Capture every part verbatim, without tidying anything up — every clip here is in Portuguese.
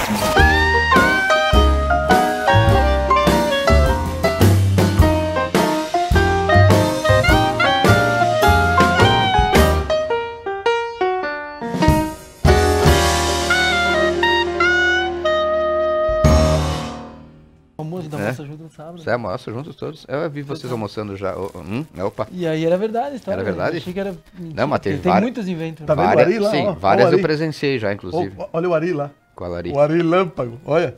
Você almoça juntos todos? Eu vi vocês almoçando já. Hum, opa. E aí era verdade a história. Era verdade? Eu achei que era... Não, mas teve tem várias... muitos inventos. Tá vendo várias, o Ari lá? sim, Ó, várias ó, eu Ari. presenciei já, inclusive. Ó, olha o Ari lá. Qual Ari? O Ari Lâmpago, olha.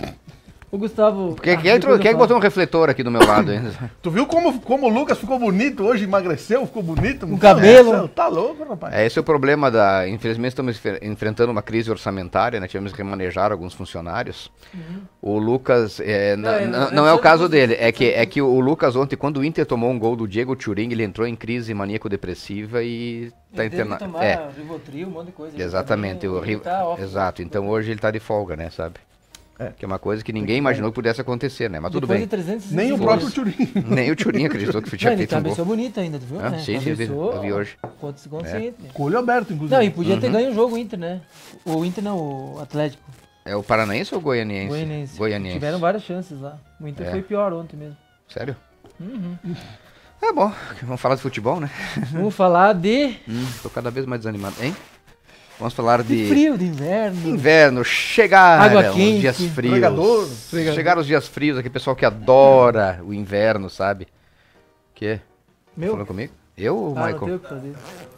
O Gustavo... Quem, ah, quem, entrou, quem botou um refletor aqui do meu lado ainda? Tu viu como, como o Lucas ficou bonito hoje? Emagreceu, ficou bonito? Com cabelo. É, tá louco, rapaz. É, esse é o problema da... Infelizmente estamos enfer- enfrentando uma crise orçamentária, né? Tivemos que remanejar alguns funcionários. Uhum. O Lucas... É, Não, é- não, é não é o só caso que- dele. É que, é que o Lucas ontem, quando o Inter tomou um gol do Diego Turing, ele entrou em crise maníaco-depressiva e tá Ele teve que internado. tomar É, Rivotril, um monte de coisa. Ele exatamente. também- O Ri- ele tá off. Exato. Então hoje ele tá de folga, né? Sabe? É. Que é uma coisa que ninguém imaginou que pudesse acontecer, né? Mas tudo Depois bem. de trezentos e sessenta Nem o gols. próprio Turim. Nem o Turing acreditou que Não, tinha ele feito um gol. cabeçou bonito ainda, tu viu? Ah, né? sim, sim, eu vi- Cabeçou, eu vi hoje. Quantos consciente. né? Com o olho aberto, inclusive. Não, e podia ter Uhum. ganho o jogo o Inter, né? O Inter não, o Atlético. É o paranaense ou o goianiense? Goianiense. Goianiense. Tiveram várias chances lá. O Inter É. foi pior ontem mesmo. Sério? Uhum. É bom, vamos falar de futebol, né? Vamos falar de... Hum, tô cada vez mais desanimado, hein? Vamos falar de de frio, de inverno. inverno, chegaram Água os quente, dias frios. pregador. Chegaram os dias frios, aquele pessoal que adora o inverno, sabe? Que? Meu, Falando comigo? Eu ou o ah, não Michael? tem o que fazer.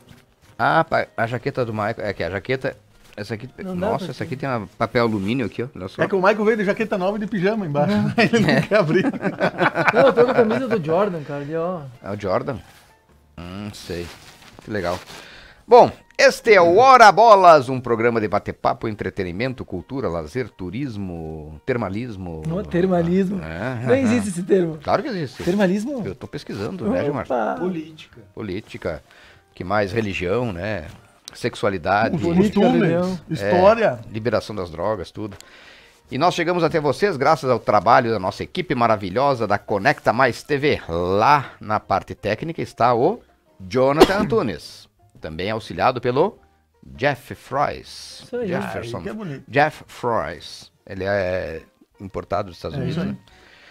Ah, pa- a jaqueta do Michael. É que a jaqueta. Essa aqui. Não dá Nossa, pra essa aqui tem um papel alumínio aqui, ó. Olha só. É que o Michael veio de jaqueta nova e de pijama embaixo. Ele não quer abrir. Não, eu tô com a camisa do Jordan, cara. Ali, ó. É o Jordan? Hum, sei. Que legal. Bom, este é o Hora Bolas, um programa de bate-papo, entretenimento, cultura, lazer, turismo, termalismo. No termalismo. É, Não existe esse termo. Claro que existe. Termalismo? Eu tô pesquisando, né, Gilmar? Opa. Política. Política, que mais? Religião, né? Sexualidade, Política, Costumes, religião. história. liberação das drogas, tudo. E nós chegamos até vocês graças ao trabalho da nossa equipe maravilhosa da Conecta Mais T V. Lá na parte técnica está o Jonathan Antunes, também auxiliado pelo Jeff Fries. Isso aí. Jefferson. Aí que é bonito. Jeff Fries. Ele é importado dos Estados É Unidos, isso aí. né?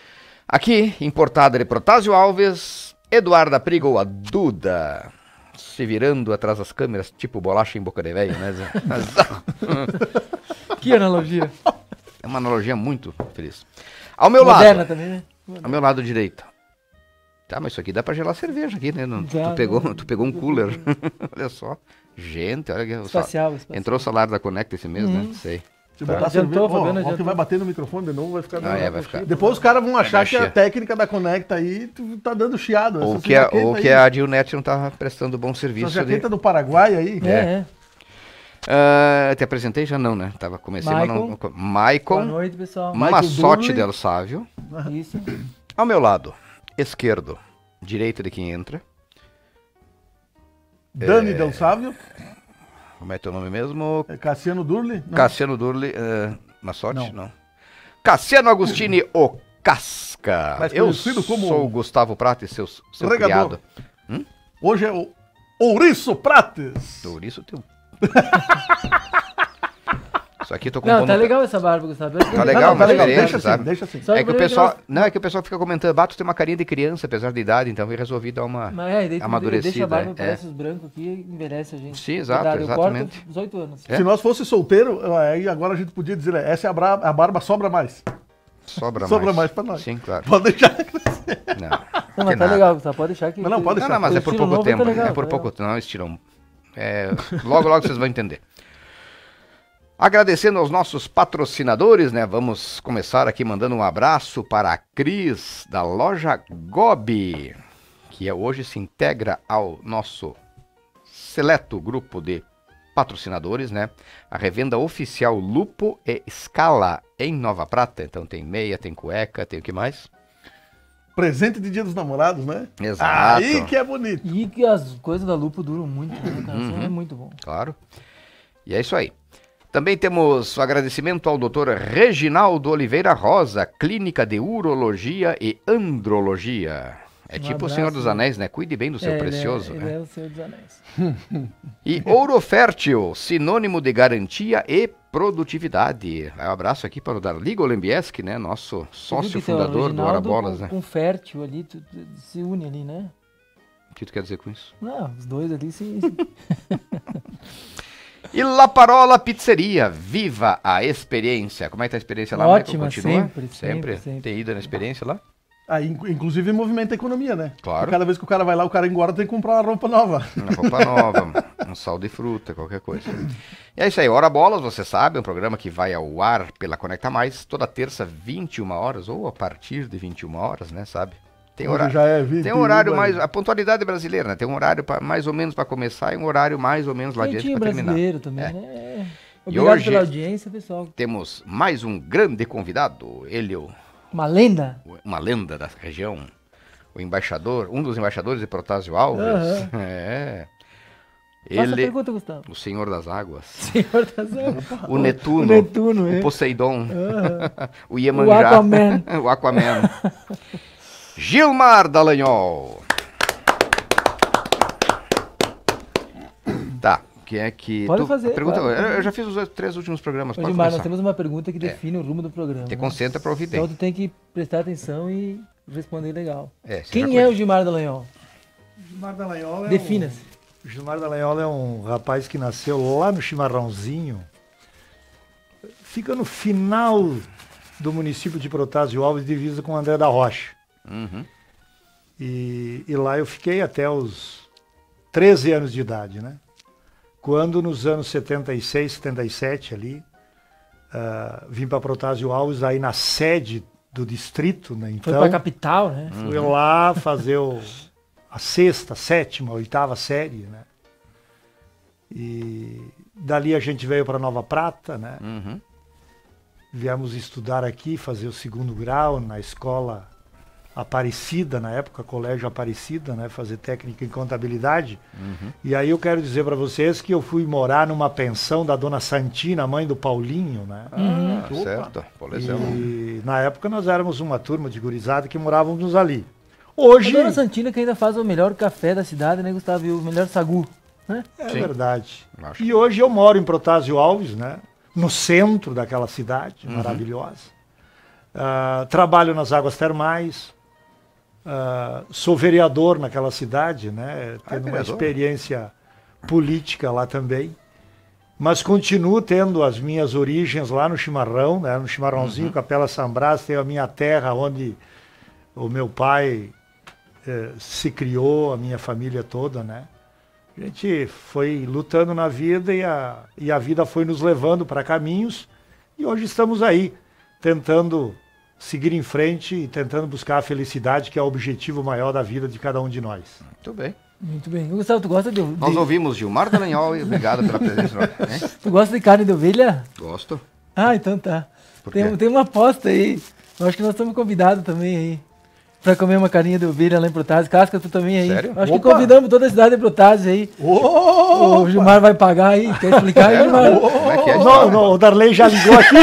Aqui, importado de Protásio Alves, Eduarda Prigo, a Duda, se virando atrás das câmeras, tipo bolacha em boca de velho, né, Zé? Que analogia. É uma analogia muito feliz. Ao meu Moderna lado, também, né? ao meu lado direito. Tá, mas isso aqui dá pra gelar cerveja aqui, né? Não- Dá, tu, pegou, dá. tu pegou um cooler. Olha só. Gente, olha que... o sal- Espacial, espacial. Entrou o salário da Conecta esse mês, Uhum. né? Sei. Se Tá. botar Adiantou, cerveja, ó, Fabiano, ó, que adiantou. vai bater no microfone de novo, vai ficar... Ah, é, vai ficar. Depois os caras vão achar Vai que a mexer. técnica da Conecta aí tu tá dando chiado. Ou Essa que, a, jaqueta ou que aí, a Dilnet não tá prestando bom essa serviço. De... jaqueta do Paraguai aí. É, é. Ah, te apresentei já não, né? Tava, comecei, mas não... Boa Maicon noite, pessoal. Michael Massotti Durley. del Sávio. Isso. Ao meu lado, esquerdo, direito de quem entra. Dani Del Sávio, Como é teu nome mesmo? é Cassiano Durli. Não. Cassiano Durli, uh, Massotti? Não. Não. Cassiano Agostini, o Casca. Mais Eu conhecido como sou o Gustavo Prata, seu, seu Regador. criado. Hoje é o Ouriço Prates. Por isso teu... Isso aqui eu tô Não, compondo... tá legal essa barba, Gustavo. Tá legal, Não, tá mas legal, diferente, deixa assim, sabe? deixa assim. Só É que o por pessoal... aí, Não, é que o pessoal fica comentando, Bato tem uma carinha de criança, apesar da idade, então eu resolvi dar uma Mas é, daí tu amadurecida. deixa a barba, é. parece os brancos aqui, envelhece a gente. Sim, exato, Cuidado, eu exatamente. corto dezoito anos. É? Se nós fosse solteiro, aí agora a gente podia dizer, é, essa é a, bra- a barba sobra mais. Sobra, Sobra mais. mais pra nós. Sim, claro. Pode deixar. Não, Não, que mas tá nada. legal, Gustavo, pode deixar que... Não, não, pode Não, deixar. não, mas O é por estilo pouco novo tá tempo. legal, é por tá pouco legal. tempo. Não, estiram. É, logo, logo vocês vão entender. Agradecendo aos nossos patrocinadores, né? Vamos começar aqui mandando um abraço para a Cris, da loja Gobi, que é- hoje se integra ao nosso seleto grupo de patrocinadores, né? A revenda oficial Lupo e Scala em Nova Prata. Então tem meia, tem cueca, tem o que mais? Presente de Dia dos Namorados, né? Exato. Aí que é bonito. E que as coisas da Lupo duram muito, né, cara? Isso Uhum. é muito bom. Claro. E é isso aí. Também temos o agradecimento ao doutor Reginaldo Oliveira Rosa, Clínica de Urologia e Andrologia. É Um tipo o abraço, Senhor dos né? Anéis, né? Cuide bem do seu É, ele é- precioso. Ele é, né? o Senhor dos Anéis. E Ouro Fértil, sinônimo de garantia e produtividade. Um abraço aqui para o Darli Golembieski, né? Nosso sócio fundador do Hora Bolas, com, né? Com fértil ali, tu, tu, se une ali, né? O que tu quer dizer com isso? Não, os dois ali se... E La Parola Pizzeria, viva a experiência. Como é que tá a experiência lá, Ótima, Michael? Continua? sempre, sempre, sempre. Tem ido na experiência lá? Aí, inc- inclusive, movimenta a economia, né? Claro. Porque cada vez que o cara vai lá, o cara engorda, tem que comprar uma roupa nova. Uma roupa nova, um sal de fruta, qualquer coisa. E é isso aí, Hora Bolas, você sabe, um programa que vai ao ar pela Conecta Mais, toda terça, vinte e uma horas, ou a partir de vinte e uma horas, né, sabe? Tem Hoje horário, já é vinte tem um horário aí. mais, a pontualidade brasileira, né? Tem um horário pra, mais ou menos para começar e um horário mais ou menos lá adiante Jeitinho para terminar. brasileiro também, É. né? E Obrigado hoje- pela audiência, pessoal. Temos mais um grande convidado, ele, o- Uma lenda. uma lenda da região, o embaixador, um dos embaixadores de Protásio Alves. Aham. É. Faça a Ele, pergunta, Gustavo. o Senhor das Águas, Senhor das Águas. o Netuno, O Netuno, o é. Poseidon, Aham. o Iemanjá, O Aquaman. o Aquaman. Gilmar Dallagnol. Tá, quem é que... Pode tu- fazer, a Pergunta, pode eu, fazer. eu já fiz os três últimos programas, Ô, pode Gilmar, nós começar. temos uma pergunta que define o rumo do programa. Te né? concentra pra ouvir bem. Então tu tem que prestar atenção e responder legal. É, seja Quem é correto. o Gilmar Dallagnol? Gilmar Dallagnol é Defina-se. O Gilmar Dallagnol é um rapaz que nasceu lá no Chimarrãozinho. Fica no final do município de Protásio Alves, divisa com André da Rocha. Uhum. E, e lá eu fiquei até os treze anos de idade, né? Quando nos anos setenta e seis, setenta e sete ali, ah, vim para Protásio Alves, aí na sede do distrito, né? Foi Então, pra capital, né? fui lá fazer o, a sexta, sétima, oitava série, né? E dali a gente veio para Nova Prata, né? Uhum. Viemos estudar aqui, fazer o segundo grau na escola Aparecida, na época, Colégio Aparecida, né? Fazer técnica em contabilidade. Uhum. E aí eu quero dizer para vocês que eu fui morar numa pensão da dona Santina, mãe do Paulinho, né? Ah, Opa. certo. Polezão. E na época nós éramos uma turma de gurizada que morávamos ali. Hoje, A Dona Santina que ainda faz o melhor café da cidade, né, Gustavo? E o melhor sagu. Né? é Sim. verdade. Acho. E hoje eu moro em Protásio Alves, né? No centro daquela cidade Uhum. maravilhosa. Ah, trabalho nas águas termais. Ah, sou vereador naquela cidade, né? Ah, é Tendo uma vereador? experiência política lá também. Mas continuo tendo as minhas origens lá no Chimarrão, né? No Chimarrãozinho, Uhum. Capela São Brás, tenho a minha terra onde o meu pai eh, se criou, a minha família toda, né? A gente foi lutando na vida e a, e a vida foi nos levando para caminhos e hoje estamos aí, tentando seguir em frente e tentando buscar a felicidade, que é o objetivo maior da vida de cada um de nós. Muito bem. Muito bem. Gustavo, tu gosta de, Nós de- ouvimos Gilmar Dallagnol e obrigado pela presença. Hein? tu gosta de carne de ovelha? Gosto. Ah, então tá. Por quê? Tem, tem uma aposta aí. Eu acho que nós estamos convidados também aí. Pra comer uma carinha de ovelha lá em Protásio. Casca, tu também aí. Sério? Acho que Opa! convidamos toda a cidade de Protásio aí. Ô, O Gilmar vai pagar aí. Quer explicar aí, Gilmar? Como é que é? Não, não, o Darley já ligou aqui.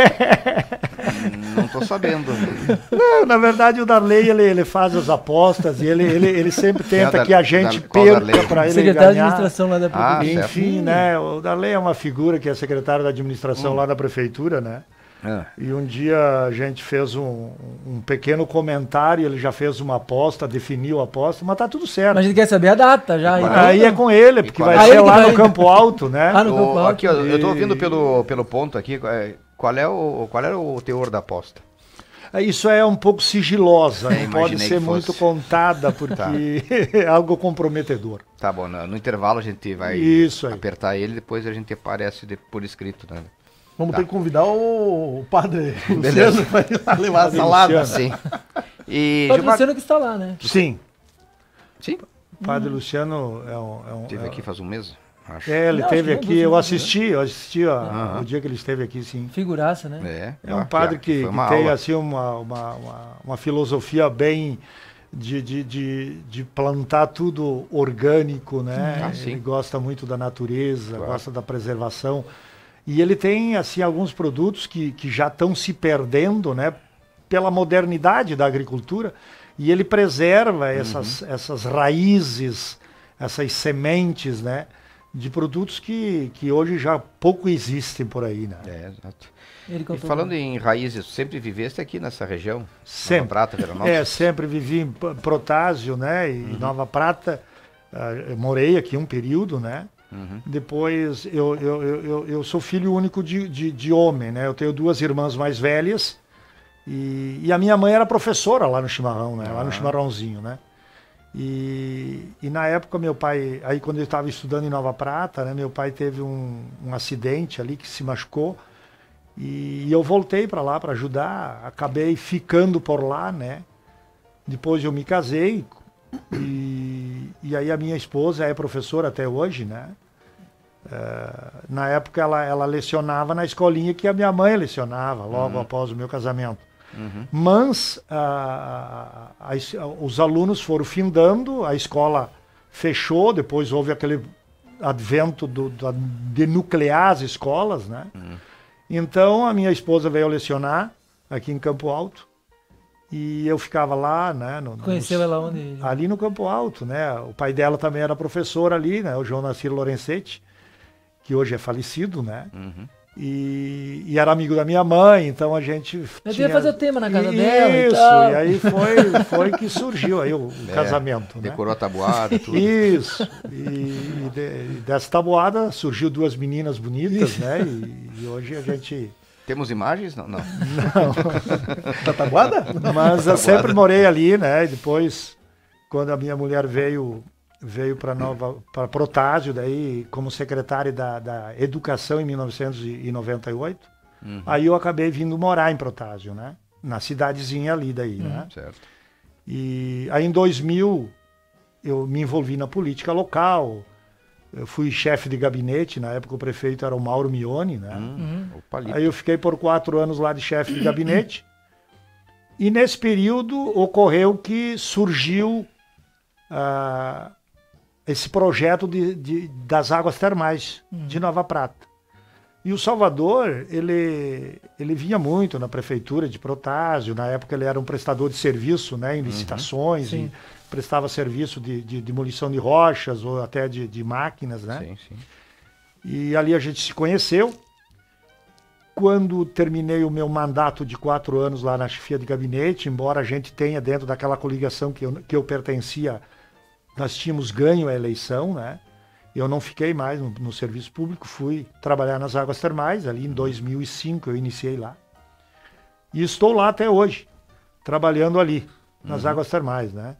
Não tô sabendo. Não, na verdade, o Darley ele, ele faz as apostas e ele, ele, ele sempre tenta Quem é o que a Dar- gente Dar- qual Darley? perca para ele Secretário de ganhar. administração lá da Ah, prefeitura. certo. Enfim, né? O Darley é uma figura que é secretário da administração lá da prefeitura, né? Ah, E um dia a gente fez um, um pequeno comentário, ele já fez uma aposta, definiu a aposta, mas tá tudo certo. Mas a gente quer saber a data já. qual então. Aí é com ele, porque qual é? vai Ah, ser ele que lá vai- no Campo Alto, né? Ah, no o- Campo Alto. aqui, ó, eu tô E- ouvindo pelo, pelo ponto aqui. é, Qual é o qual era o teor da aposta? Isso é um pouco sigilosa, É, não pode imaginei ser que muito fosse. contada, porque é algo comprometedor. Tá bom, no, no intervalo a gente vai Isso aí. apertar ele, depois a gente aparece de- por escrito, né? Vamos Tá. ter que convidar o, o padre Beleza. Luciano para ir lá levar a Padre salada. Luciano. Sim. E Pode Gilmar... Luciano que está lá, né? Sim, Sim, o Padre Luciano é um... É um esteve é- aqui faz um mês, acho. É, ele Não, acho esteve que não, aqui, duas eu semanas, assisti, eu assisti ó, Aham. o dia que ele esteve aqui, sim. Figuraça, né? É, É um ó, padre aqui, ó, que, foi que uma tem aula. assim uma, uma, uma, uma filosofia bem de, de, de, de plantar tudo orgânico, né? Ah, sim. Ele gosta muito da natureza, Claro. gosta da preservação. E ele tem assim alguns produtos que, que já estão se perdendo, né? Pela modernidade da agricultura. E ele preserva essas, Uhum. essas raízes, essas sementes, né? de produtos que, que hoje já pouco existem por aí, né? É, exato. Ele E contou. falando em raízes, sempre viveste aqui nessa região? Sempre. Nova Prata, Veranópolis? É, sempre vivi em P- Protásio, né? E Uhum. Nova Prata. Ah, eu morei aqui um período, né? Uhum. Depois, eu, eu, eu, eu, eu sou filho único de, de, de homem, né? Eu tenho duas irmãs mais velhas e, e a minha mãe era professora lá no Chimarrão, né? Lá no Ah. Chimarrãozinho, né? E, e na época meu pai, aí quando eu estava estudando em Nova Prata, né? Meu pai teve um, um acidente ali que se machucou e eu voltei para lá para ajudar, acabei ficando por lá, né? Depois eu me casei e, e aí a minha esposa é professora até hoje, né? É, na época ela, ela lecionava na escolinha que a minha mãe lecionava, logo Uhum. após o meu casamento. Uhum. Mas a- a- a- os alunos foram findando, a escola fechou, depois houve aquele advento do, da- de nuclear as escolas, né? Uhum. Então a minha esposa veio lecionar aqui em Campo Alto e eu ficava lá, né? no- Conheceu nos- ela onde? Ali no Campo Alto, né? O pai dela também era professor ali, né? O João Nacir Lorenzetti, que hoje é falecido, né? Uhum. E, e era amigo da minha mãe, então a gente Eu tinha... ia fazer o tema na casa Isso, dela e Isso, tal. e aí foi, foi que surgiu aí o, o É, casamento, né? Decorou a tabuada, tudo. Isso, e, e de- e dessa tabuada surgiu duas meninas bonitas, né? E, e hoje a gente... Temos imagens? Não, não. Da Taguada? Mas eu sempre morei ali, né? E depois, quando a minha mulher veio veio para Nova para Protásio, daí como secretária da, da Educação em mil novecentos e noventa e oito, Uhum. aí eu acabei vindo morar em Protásio, né? Na cidadezinha ali daí, né? Certo. E aí em dois mil eu me envolvi na política local. Eu fui chefe de gabinete, na época o prefeito era o Mauro Mione, né? Hum, o palito. Aí eu fiquei por quatro anos lá de chefe de gabinete. E nesse período ocorreu que surgiu ah, esse projeto de, de- das águas termais de Nova Prata. E o Salvador, ele, ele vinha muito na prefeitura de Protásio, na época ele era um prestador de serviço, né, em licitações, Sim. e prestava serviço de, de demolição de rochas ou até de, de máquinas, né? Sim, sim. E ali a gente se conheceu. Quando terminei o meu mandato de quatro anos lá na chefia de gabinete, embora a gente tenha dentro daquela coligação que eu, que eu pertencia, nós tínhamos ganho a eleição, né? Eu não fiquei mais no, no serviço público, fui trabalhar nas águas termais, ali em dois mil e cinco eu iniciei lá. E estou lá até hoje, trabalhando ali, nas águas termais, né?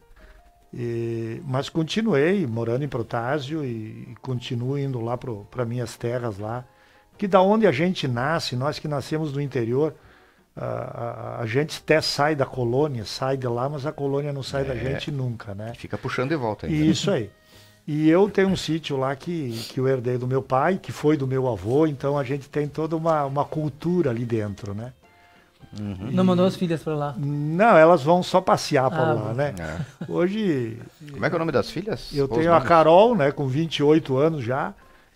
E, mas continuei morando em Protásio e, e continuo indo lá para minhas terras lá. Que da onde a gente nasce, nós que nascemos no interior, a, a, a gente até sai da colônia, sai de lá, mas a colônia não sai da É. gente nunca, né? Fica puxando de volta ainda. E isso aí. E eu tenho um sítio lá que, que eu herdei do meu pai, que foi do meu avô, então a gente tem toda uma, uma cultura ali dentro, né? Uhum. Não mandou as filhas pra lá. Não, elas vão só passear por Ah, lá, bom. né? É. Hoje Como é que é o nome das filhas? eu Ou os tenho a nomes? Carol, né, com vinte e oito anos já,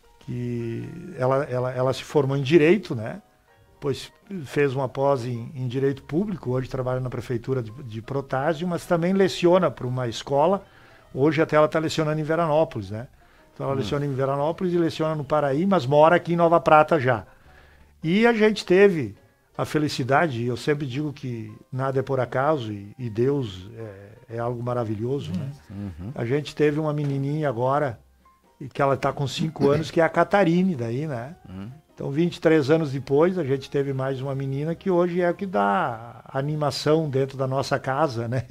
que ela, ela, ela se formou em Direito, né? Depois fez uma pós em, em Direito Público, hoje trabalha na Prefeitura de, de Protásio, mas também leciona para uma escola. Hoje até ela está lecionando em Veranópolis, né? Então ela leciona em Veranópolis e leciona no Paraí, mas mora aqui em Nova Prata já. E a gente teve a felicidade, eu sempre digo que nada é por acaso e, e Deus é, é algo maravilhoso, né? Uhum. A gente teve uma menininha agora, e que ela está com cinco anos, que é a Catarine daí, né? Uhum. Então, vinte e três anos depois, a gente teve mais uma menina que hoje é o que dá animação dentro da nossa casa, né?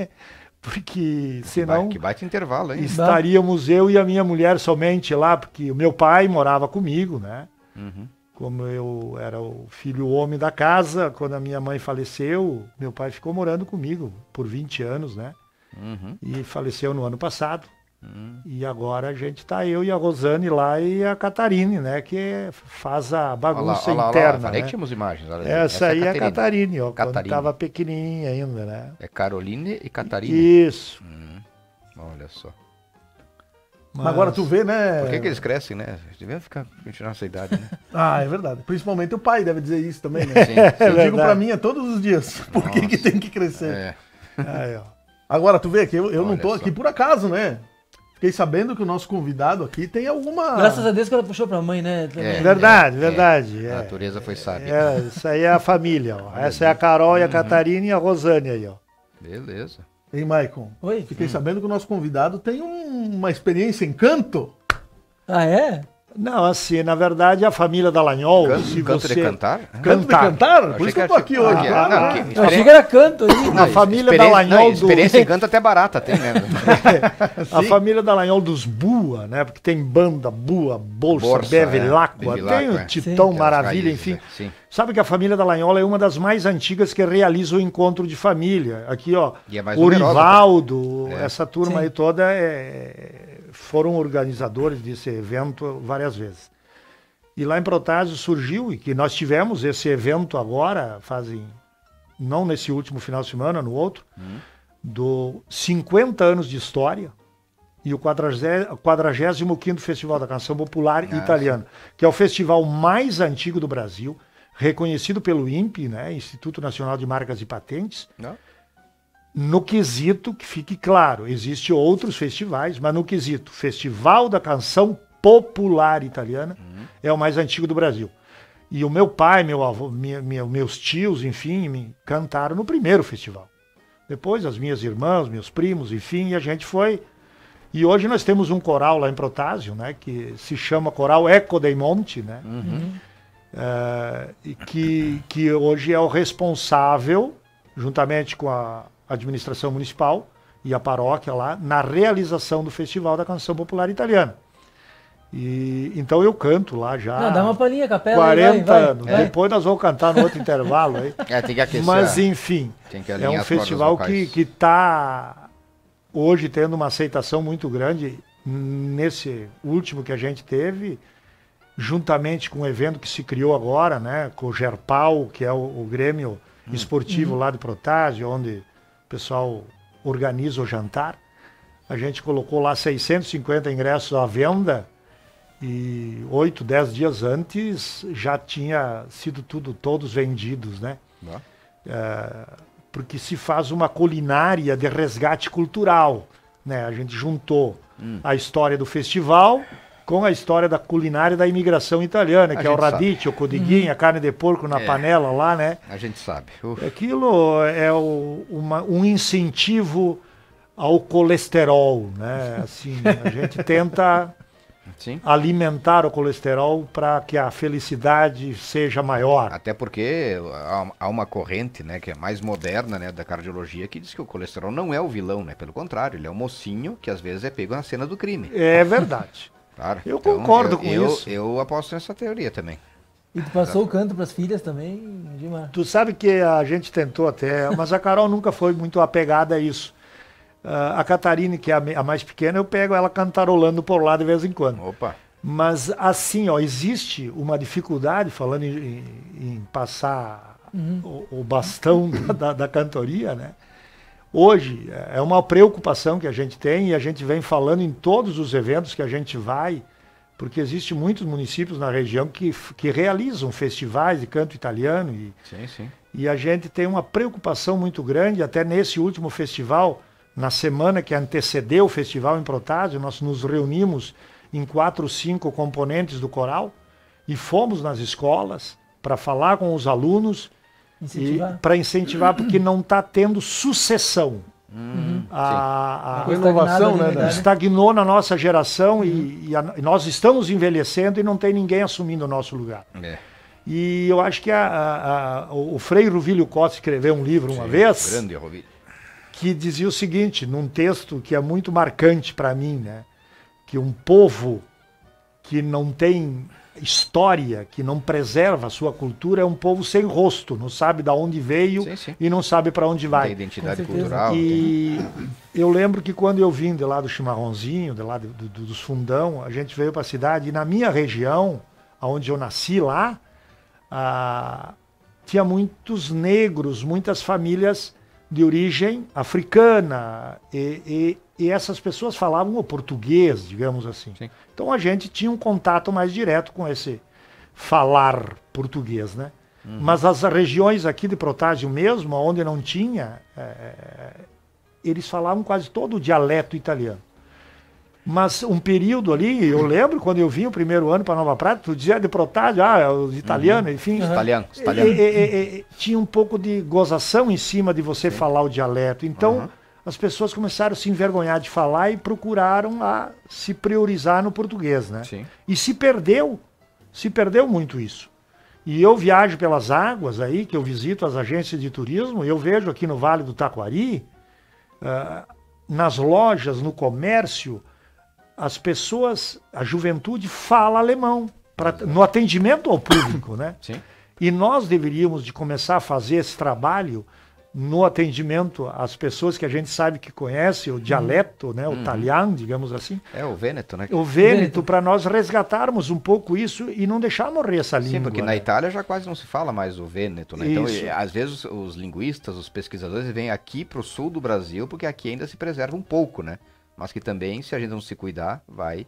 Porque senão Vai- Que baita intervalo, hein? estaríamos eu e a minha mulher somente lá, porque o meu pai morava comigo, né? Uhum. Como eu era o filho homem da casa, quando a minha mãe faleceu, meu pai ficou morando comigo por vinte anos, né? Uhum. E faleceu no ano passado. Uhum. E agora a gente tá eu e a Rosane lá e a Catarine, né? Que faz a Olha lá, bagunça olha lá, olha lá. interna, Falei né? que tínhamos imagens. Olha ali. Essa aí é a Caterine. Catarine, ó. Quando Catarine. tava pequenininha ainda, né? É Caroline e Catarina. Isso. Hum, olha só. Mas agora tu vê, né? Por que, que eles crescem, né? Eles deviam ficar continuar essa idade, né? Ah, é verdade. Principalmente o pai deve dizer isso também, né? Sim. Eu digo verdade. pra mim é todos os dias. Por que, que tem que crescer? É. Aí, ó. Agora, tu vê que eu, eu não Olha tô só. aqui por acaso, né? Fiquei sabendo que o nosso convidado aqui tem alguma... Graças a Deus que ela puxou pra mãe, né? Também. É. Verdade, verdade. A é. natureza foi sábia. É, isso aí é a família, ó. Essa é a Carol e a Catarina e a Rosane aí, ó. Beleza. Hein, Maicon? Oi? Fiquei sabendo que o nosso convidado tem um- uma experiência em canto. Ah, é? Não, assim, na verdade, a família Dallagnol, Canto, se canto você... de cantar? Canto de Cantar. cantar? Eu Por achei isso que eu que tô era aqui tipo- hoje. Ah, que- claro, não, né? que- Eu achei Experi- que era canto aí. A família Experiência- Dallagnol não, do... experiência em canto até barata tem, né? A família Dallagnol dos Bua, né? Porque tem banda, Bua, Bolsa, Bolsa, Bevilacqua, é, tem Bevilacqua, o é. Titão Aquelas Maravilha, raízes, enfim. né? Sim. Sabe que a família Dallagnol é uma das mais antigas que realiza o encontro de família. Aqui, ó, E é mais o numerosa, Rivaldo, É. essa turma Sim. aí toda é- foram organizadores desse evento várias vezes. E lá em Protásio surgiu, e que nós tivemos esse evento agora, fazem, não nesse último final de semana, no outro, do cinquenta anos de história e o quadragésimo quinto Festival da Canção Popular Ah, Italiana, que é o festival mais antigo do Brasil, reconhecido pelo I N P, né, Instituto Nacional de Marcas e Patentes, Não? no quesito, que fique claro, existem outros festivais, mas no quesito Festival da Canção Popular Italiana é o mais antigo do Brasil. E o meu pai, meu avô, minha, minha, meus tios, enfim, me cantaram no primeiro festival. Depois as minhas irmãs, meus primos, enfim, e a gente foi. E hoje nós temos um coral lá em Protásio, né, que se chama Coral Eco dei Monti, né, eh, e que, que hoje é o responsável, juntamente com a administração municipal e a paróquia lá, na realização do Festival da Canção Popular Italiana. E, então eu canto lá já Não, dá uma palhinha, capela. quarenta aí, vai, vai, anos. vai. Depois nós vamos cantar no outro intervalo aí. É, tem que aquecer. Mas a- enfim, tem que é alinhar um as cordas festival que vocais. está hoje tendo uma aceitação muito grande. Nesse último que a gente teve, juntamente com o evento que se criou agora, né, com o Gerpal, que é o, o Grêmio Esportivo lá de Protásio, onde o pessoal organiza o jantar. A gente colocou lá seiscentos e cinquenta ingressos à venda e oito, dez dias antes já tinha sido tudo, todos vendidos, né? Ó. É, porque se faz uma culinária de resgate cultural, né? A gente juntou a história do festival com a história da culinária da imigração italiana, A que é o gente sabe. radicchio, o codiguinho, a carne de porco na É. panela lá, né? A gente sabe. Uf. Aquilo é o- uma- um incentivo ao colesterol, né? Assim, a gente tenta Sim. alimentar o colesterol para que a felicidade seja maior. Até porque há- há uma corrente, né, que é mais moderna, né, da cardiologia, que diz que o colesterol não é o vilão, né? Pelo contrário, ele é o mocinho que às vezes é pego na cena do crime. É verdade. Claro. Eu concordo eu- com eu- isso. Eu aposto nessa teoria também. E tu passou o canto pras filhas também, Gilmar. Tu sabe que a gente tentou até, mas a Carol nunca foi muito apegada a isso. Ah, a Catarina, que é a, me- a mais pequena, eu pego ela cantarolando por lá de vez em quando. Opa. Mas assim, ó, existe uma dificuldade, falando em, em- em passar o, o bastão da, da- da cantoria, né? Hoje é uma preocupação que a gente tem e a gente vem falando em todos os eventos que a gente vai, porque existem muitos municípios na região que, f- que realizam festivais de canto italiano e, Sim, sim. e a gente tem uma preocupação muito grande, até nesse último festival, na semana que antecedeu o festival em Protásio, nós nos reunimos em quatro, cinco componentes do coral e fomos nas escolas para falar com os alunos Incentivar. para incentivar, porque não está tendo sucessão. Hum, A- a- Uma inovação, né, Estagnado ali, estagnou na nossa geração e, e a- e nós estamos envelhecendo e não tem ninguém assumindo o nosso lugar. sim. É. E eu acho que a- a- a- o Frei Ruvílio Costa escreveu um livro uma Sim, vez Grande, Rovilho. que dizia o seguinte, num texto que é muito marcante para mim, né? Que um povo que não tem história, que não preserva a sua cultura, é um povo sem rosto, não sabe de onde veio Sim, sim. e não sabe para onde Tem vai. identidade Com certeza. cultural. tem- E eu lembro que quando eu vim de lá do Chimarrãozinho, de lá do, do- dos Fundão, a gente veio para a cidade e na minha região, onde eu nasci lá, ah, tinha muitos negros, muitas famílias de origem africana e, e- e essas pessoas falavam o português, digamos assim. Sim. Então a gente tinha um contato mais direto com esse falar português, né? Mas as regiões aqui de Protásio mesmo, onde não tinha, eh, eles falavam quase todo o dialeto italiano. Mas um período ali, eu lembro quando eu vim o primeiro ano para Nova Prata, tu dizia de Protásio, ah, os italianos, enfim. Uhum. Italiano, E- italiano. e- e- e- tinha um pouco de gozação em cima de você falar o dialeto. Então, Uhum. as pessoas começaram a se envergonhar de falar e procuraram a se priorizar no português, né? Sim. E se perdeu, se perdeu muito isso. E eu viajo pelas águas aí, que eu visito as agências de turismo, e eu vejo aqui no Vale do Taquari, ah, nas lojas, no comércio, as pessoas, a juventude fala alemão, pra, no atendimento ao público, né? Sim. E nós deveríamos de começar a fazer esse trabalho no atendimento às pessoas que a gente sabe que conhece, o dialeto, né, o italiano, digamos assim, É o Vêneto, né? o vêneto, para nós resgatarmos um pouco isso e não deixar morrer essa língua. Sim, porque na né? Itália já quase não se fala mais o Vêneto, né? Então, Isso. e, às vezes, os, os linguistas, os pesquisadores vêm aqui para o sul do Brasil, porque aqui ainda se preserva um pouco, né? Mas que também, se a gente não se cuidar, vai,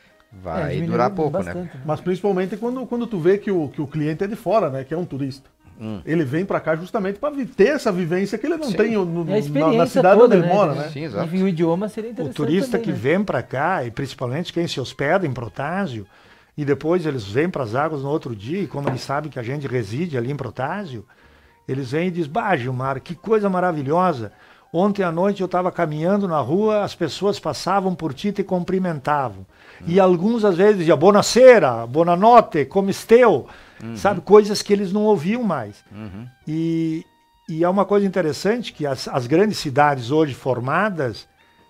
vai diminuiu durar pouco, né? bastante, Mas principalmente quando, quando tu vê que o, que o cliente é de fora, né? Que é um turista. Hum. Ele vem pra cá justamente pra vi- ter essa vivência que ele não Sim. tem no- no- É a na, experiência na cidade toda, onde ele né? mora, né? Sim, exato. Enfim, o idioma seria O interessante turista também, que né? vem para cá, e principalmente quem se hospeda em Protásio, e depois eles vêm para as águas no outro dia, e como eles sabem que a gente reside ali em Protásio, eles vêm e dizem, bah, Gilmar, que coisa maravilhosa. Ontem à noite eu estava caminhando na rua, as pessoas passavam por ti e te cumprimentavam. E alguns às vezes diziam, buonasera, buonanotte, como esteu? Sabe, coisas que eles não ouviam mais. Uhum. E, e é uma coisa interessante que as, as grandes cidades hoje formadas,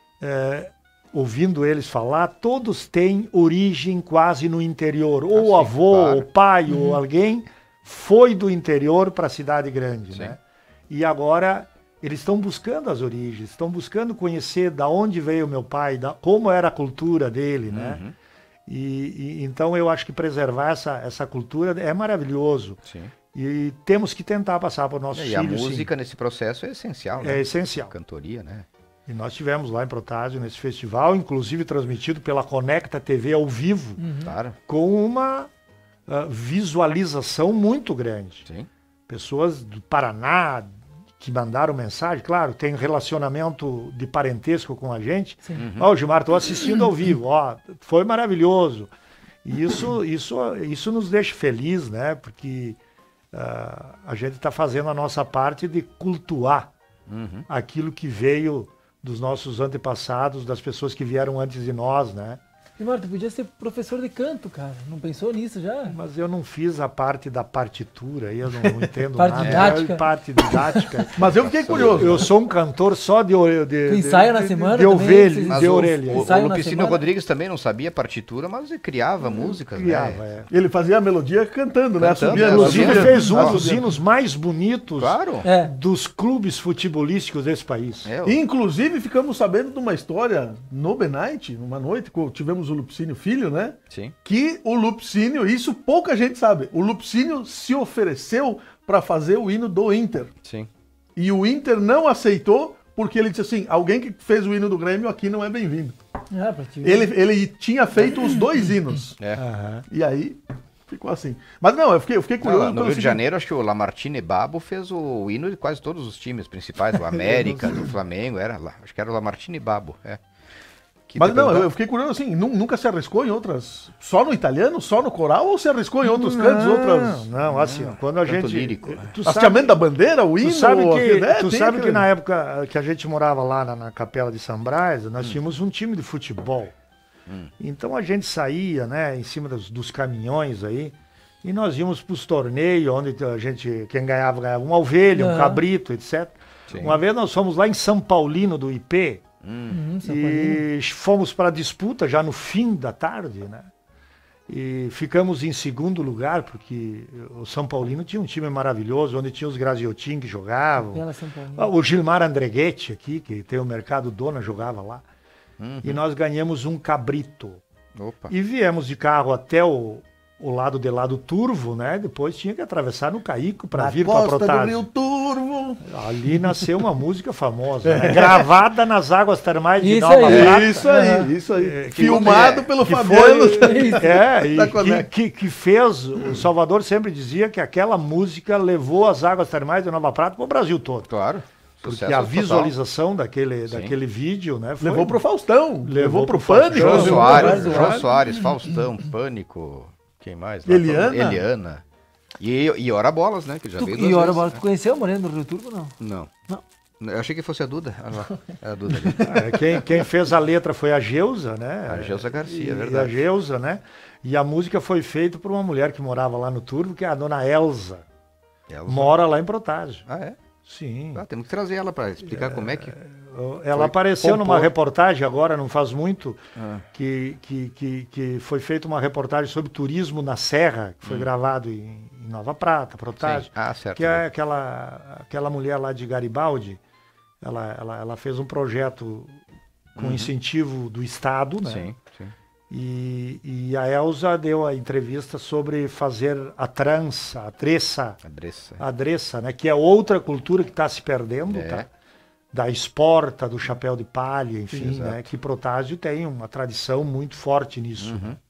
eh, ouvindo eles falar, todos têm origem quase no interior. Ou o Ah, sim, avô, claro. o pai, ou alguém foi do interior para a cidade grande. Sim. Né? E agora eles estão buscando as origens, estão buscando conhecer da onde veio meu pai, da, como era a cultura dele, né? Uhum. E, e então eu acho que preservar essa, essa cultura é maravilhoso. Sim. E temos que tentar passar para os nossos E a filhos. sim. música nesse processo é essencial, né? É essencial. A cantoria, né? E nós tivemos lá em Protásio, nesse festival, inclusive transmitido pela Conecta T V ao vivo, Claro. com uma ah, visualização muito grande. Sim. Pessoas do Paraná que mandaram mensagem, claro, tem relacionamento de parentesco com a gente. Sim. Ó, o Gilmar, estou assistindo ao vivo, ó, foi maravilhoso. E isso, isso, isso nos deixa feliz, né? Porque ah, a gente está fazendo a nossa parte de cultuar Uhum. aquilo que veio dos nossos antepassados, das pessoas que vieram antes de nós, né? E, Marta, tu podia ser professor de canto, cara. Não pensou nisso já? Mas eu não fiz a parte da partitura, aí eu não, não entendo Parte nada. didática. É, parte didática. Mas eu fiquei curioso. Eu sou um cantor só de orelha. De, Tu de- ensaia na de- semana De também? ovelha, Vocês- Mas de o, orelha. o, o Ensaio na Lupicínio semana? Rodrigues também não sabia partitura, mas ele criava músicas, Criava, né? é. Ele fazia a melodia cantando, né? Cantando, Assobia- é, Inclusive assobia- fez um assobia. dos hinos mais bonitos Claro. É. dos clubes futebolísticos desse país. É, o- Inclusive, ficamos sabendo de uma história no Benight, numa noite, que tivemos o Lupicínio Filho, né? Sim. Que o Lupicínio, isso pouca gente sabe, o Lupicínio se ofereceu para fazer o hino do Inter. Sim. E o Inter não aceitou, porque ele disse assim, alguém que fez o hino do Grêmio aqui não é bem-vindo. Ah, pra te ver. Ele, ele tinha feito os dois hinos. É. Aham. E aí, ficou assim. Mas não, eu fiquei, eu fiquei Não, curioso. no pelo Rio de seguinte, Janeiro, acho que o Lamartine Babo fez o hino de quase todos os times principais, do América, do Flamengo, era lá. Acho que era o Lamartine Babo, é. Que Mas te não, perguntar- eu fiquei curioso assim, nu- nunca se arriscou em outras. Só no italiano, só no coral, ou se arriscou em outros cantos, outras. Não, assim, ó, quando a Canto gente. lírico. Tu Hasteamento sabe, da bandeira, o tu hino. sabe que, aquele- é, tu tem sabe que aquele- na época que a gente morava lá na, na capela de São Brás, nós tínhamos um time de futebol. Então a gente saía, né, em cima dos, dos caminhões aí, e nós íamos para os torneios, onde a gente, quem ganhava, ganhava uma ovelha, um Aham. cabrito, etcétera. Sim. Uma vez nós fomos lá em São Paulino do I P, Uhum, São Paulinho. e fomos para a disputa já no fim da tarde, né? E ficamos em segundo lugar, porque o São Paulino tinha um time maravilhoso, onde tinha os Graziotin que jogavam. Bela São Paulinho. Ah, o Gilmar Andreghetti aqui, que tem o Mercado Dona, jogava lá. Uhum. E nós ganhamos um cabrito. Opa. E viemos de carro até o, o lado de lá do Turvo, né? Depois tinha que atravessar no Caico para Na vir para costa do Rio Protásio. Turvo. Ali nasceu uma música famosa, né? Gravada nas águas termais de Isso Nova aí. Prata. Isso aí, Aham. isso aí. É, que Filmado é, pelo que Fabiano. foi, é, e Da que, Conecta. que, que fez, o Salvador sempre dizia que aquela música levou as águas termais de Nova Prata para o Brasil todo. Claro. Porque Sucesso a total. visualização daquele, Sim. daquele vídeo, né? foi- Levou pro Faustão, levou, Levou pro pro Faustão. Pânico. João levou Soares, pro João Soares. Soares, Faustão, Pânico. Quem mais? lá? Eliana? Eliana. E, e Ora Bolas, né? Que já Tu, veio duas e ora, vezes, bola, né? tu conheceu a Morena do Rio Turbo, não? Não. Não. Eu achei que fosse a Duda. Olha lá. É a Duda ali. É, quem, quem fez a letra foi a Geusa, né? A Geusa Garcia, e, é verdade. E a Geusa, né? E a música foi feita por uma mulher que morava lá no Turvo, que é a dona Elza. Ela... Mora lá em Protásio. Ah, é? Sim. Ah, temos que trazer ela para explicar como é que... Ela Foi apareceu compor. numa reportagem agora, não faz muito, Ah. que, que, que, que foi feita uma reportagem sobre turismo na Serra, que foi gravado em, em Nova Prata, Protásio. Sim. Ah, certo. Que é aquela, aquela mulher lá de Garibaldi, ela, ela, ela fez um projeto com incentivo do Estado, né? Sim, sim. E, e a Elza deu a entrevista sobre fazer a trança, a treça, Adressa. a adressa, né? Que é outra cultura que está se perdendo, É. tá? Da esporta, do chapéu de palha, enfim, Exato. né? Que Protásio tem uma tradição muito forte nisso. Uhum. né?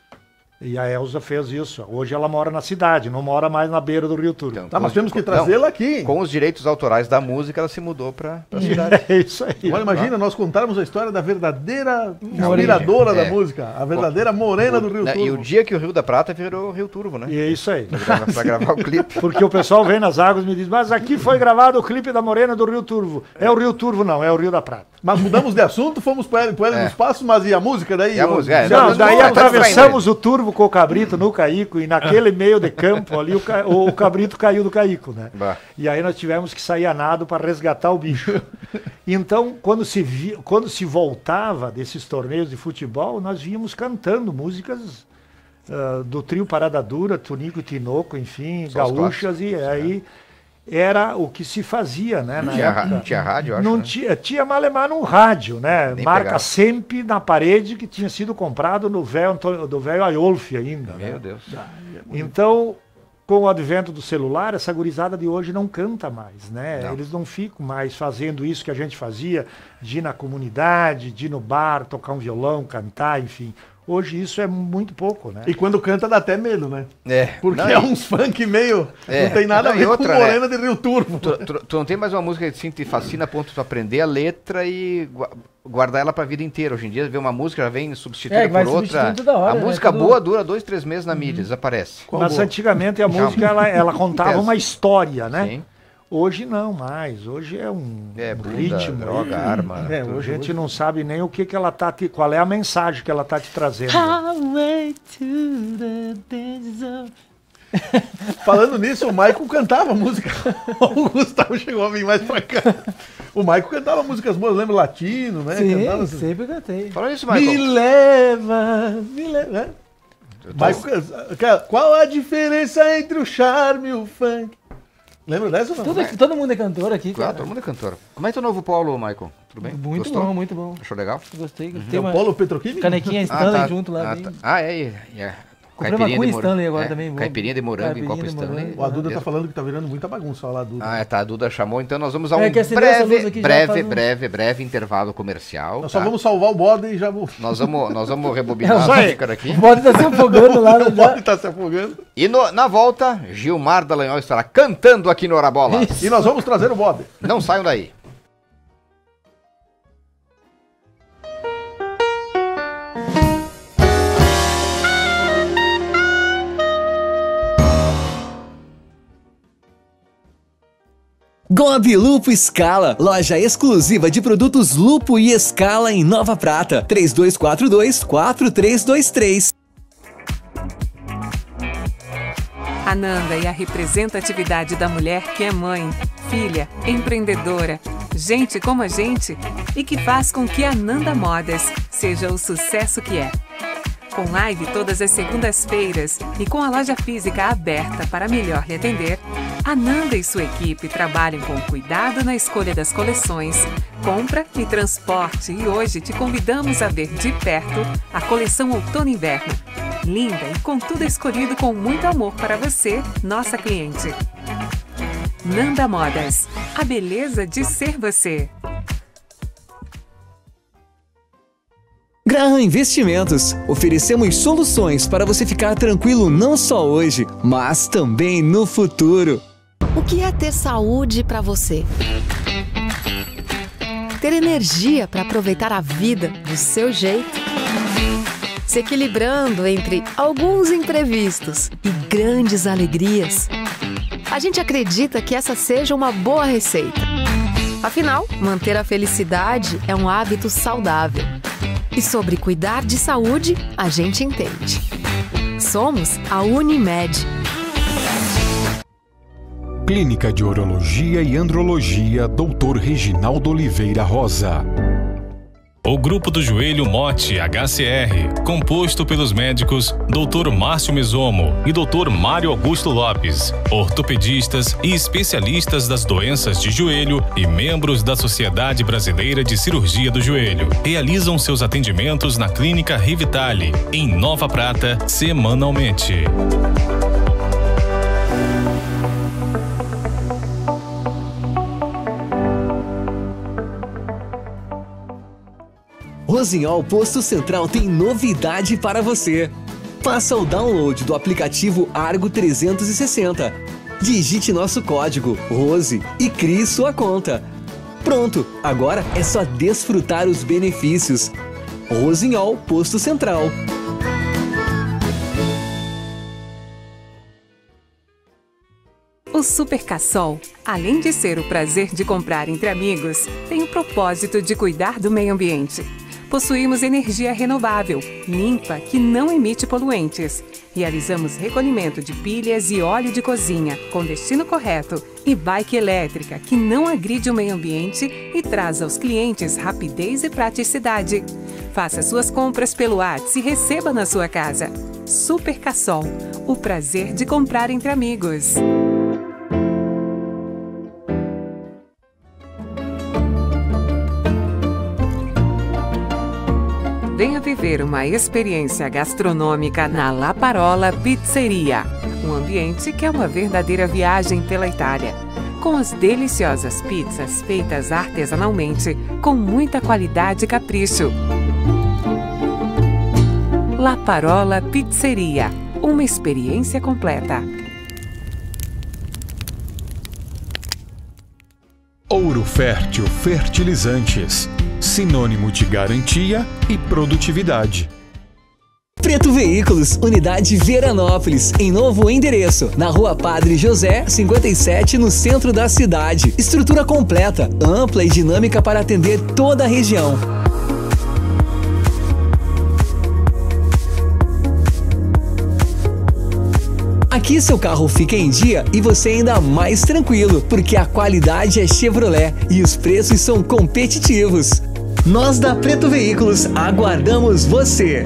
E a Elza fez isso. Hoje ela mora na cidade, não mora mais na beira do Rio Turvo. Então, Tá, mas com- temos que com- trazê-la aqui. Com os direitos autorais da música, ela se mudou para a cidade. É isso aí. Agora imagina nós contarmos a história da verdadeira Morena. inspiradora da É. música, a verdadeira morena do Rio Né, Turvo. E o dia que o Rio da Prata virou Rio Turvo, né? E é isso aí. Pra gravar- Pra gravar o clipe. Porque o pessoal vem nas águas e me diz, mas aqui foi gravado o clipe da Morena do Rio Turvo. É o Rio Turvo, não, é o Rio da Prata. Mas mudamos de assunto, fomos para ele, pra ele É. nos passos, mas e a música daí? E a música, é, Já Não, nos- daí tá atravessamos o Turvo com o cabrito no Caíco e naquele meio de campo ali o, ca- o cabrito caiu do Caíco, né? Bah. E aí nós tivemos que sair a nado para resgatar o bicho. Então, quando se, vi, quando se voltava desses torneios de futebol, nós víamos cantando músicas ah, do trio Parada Dura, Tunico e Tinoco, enfim, Só os gaúchas, e aí era o que se fazia, né? Na Tinha, ra- época. tinha rádio, eu acho. Não né? tinha, tinha malemar num rádio, né? Nem Marca pegava. sempre na parede que tinha sido comprado no véio Antônio- do velho Aiolfi ainda. né? Meu Deus. Então, com o advento do celular, essa gurizada de hoje não canta mais, né? Não. Eles não ficam mais fazendo isso que a gente fazia, de ir na comunidade, de ir no bar, tocar um violão, cantar, enfim. Hoje isso é muito pouco, né? E quando canta dá até medo, né? É. Porque não, é e- uns funk meio. É. Não tem nada Não, a e ver outra, com né? Morena de Rio Turvo. Tu, tu- tu não tem mais uma música que assim, te fascina a ponto de tu aprender a letra e gua- guardar ela pra vida inteira. Hoje em dia, ver uma música já vem substituída É, que vai por outra. substituindo toda hora, a né? música Tudo- boa dura dois, três meses na mídia, desaparece. Qual Mas boa? antigamente a música ela, ela contava Intenso. uma história, né? Sim. Hoje não mais. Hoje é um, É, um bunda, ritmo. droga, aí. arma. É, A hoje, gente hoje. não sabe nem o que, que ela tá te, qual é a mensagem que ela tá te trazendo. Highway to the danger zone. Falando nisso, o Maico cantava música. O Gustavo chegou a vir mais pra cá. O Maico cantava músicas boas, lembra latino, né? Cantava Sim, assim, sempre cantei. Fala isso, Me Michael. leva, me leva. né? Eu tô- Maico, can- qual a diferença entre o charme e o funk? Lembra dessa? ou não? Todo, todo mundo é cantor aqui, Claro, cara. todo mundo é cantor. Como é teu novo polo, Michael? Tudo bem? Muito Gostou? bom, muito bom. Achou legal? Gostei, É gostei. o Uma Polo Petroquímico? canequinha Ah, Stanley tá. junto lá. Ah, bem- tá. Ah, é. é. Comprei uma Caipirinha com de morango. Stanley agora É, também. vou- Caipirinha de morango em Caipirinha copo de Stanley. morango. O a Duda tá falando que tá virando muita bagunça lá, Duda. Ah, é, tá, a Duda chamou, então nós vamos a um É que acendeu essa luz breve, aqui já breve, faz um- breve, breve intervalo comercial. Nós só tá? vamos salvar o bode e já vou. Nós vamos, nós vamos rebobinar É, a vai. xícara aqui. O bode tá se afogando lá. O Já. bode tá se afogando. E no- na volta, Gilmar Dallagnol estará cantando aqui no Hora Bola. E nós vamos trazer o bode. Não saiam daí. Gobi Lupo Escala, loja exclusiva de produtos Lupo e Escala em Nova Prata. três dois quatro dois, quatro três dois três. Ananda é a representatividade da mulher que é mãe, filha, empreendedora, gente como a gente e que faz com que a Ananda Modas seja o sucesso que é. Com live todas as segundas-feiras e com a loja física aberta para melhor lhe atender, Ananda e sua equipe trabalham com cuidado na escolha das coleções, compra e transporte e hoje te convidamos a ver de perto a coleção Outono e Inverno. Linda e com tudo escolhido com muito amor para você, nossa cliente. Nanda Modas, a beleza de ser você. Graham Investimentos. Oferecemos soluções para você ficar tranquilo não só hoje, mas também no futuro. O que é ter saúde para você? Ter energia para aproveitar a vida do seu jeito? Se equilibrando entre alguns imprevistos e grandes alegrias? A gente acredita que essa seja uma boa receita. Afinal, manter a felicidade é um hábito saudável. E sobre cuidar de saúde, a gente entende. Somos a Unimed. Clínica de Urologia e Andrologia, doutor Reginaldo Oliveira Rosa. O Grupo do Joelho Mote H C R, composto pelos médicos doutor Márcio Mesomo e doutor Mário Augusto Lopes, ortopedistas e especialistas das doenças de joelho e membros da Sociedade Brasileira de Cirurgia do Joelho, realizam seus atendimentos na Clínica Rivitale, em Nova Prata, semanalmente. Rossignol Posto Central tem novidade para você. Faça o download do aplicativo Argo trezentos e sessenta. Digite nosso código Rose e crie sua conta. Pronto, agora é só desfrutar os benefícios. Rossignol Posto Central. O Super Cassol, além de ser o prazer de comprar entre amigos, tem o propósito de cuidar do meio ambiente. Possuímos energia renovável, limpa, que não emite poluentes. Realizamos recolhimento de pilhas e óleo de cozinha, com destino correto, e bike elétrica, que não agride o meio ambiente e traz aos clientes rapidez e praticidade. Faça suas compras pelo WhatsApp e receba na sua casa. Super Cassol, o prazer de comprar entre amigos. Venha viver uma experiência gastronômica na La Parola Pizzeria, um ambiente que é uma verdadeira viagem pela Itália, com as deliciosas pizzas feitas artesanalmente, com muita qualidade e capricho. La Parola Pizzeria, uma experiência completa. Ouro Fértil Fertilizantes, sinônimo de garantia e produtividade. Preto Veículos, unidade Veranópolis, em novo endereço, na Rua Padre José, cinquenta e sete, no centro da cidade. Estrutura completa, ampla e dinâmica para atender toda a região. Aqui seu carro fica em dia e você ainda mais tranquilo, porque a qualidade é Chevrolet e os preços são competitivos. Nós da Preto Veículos aguardamos você!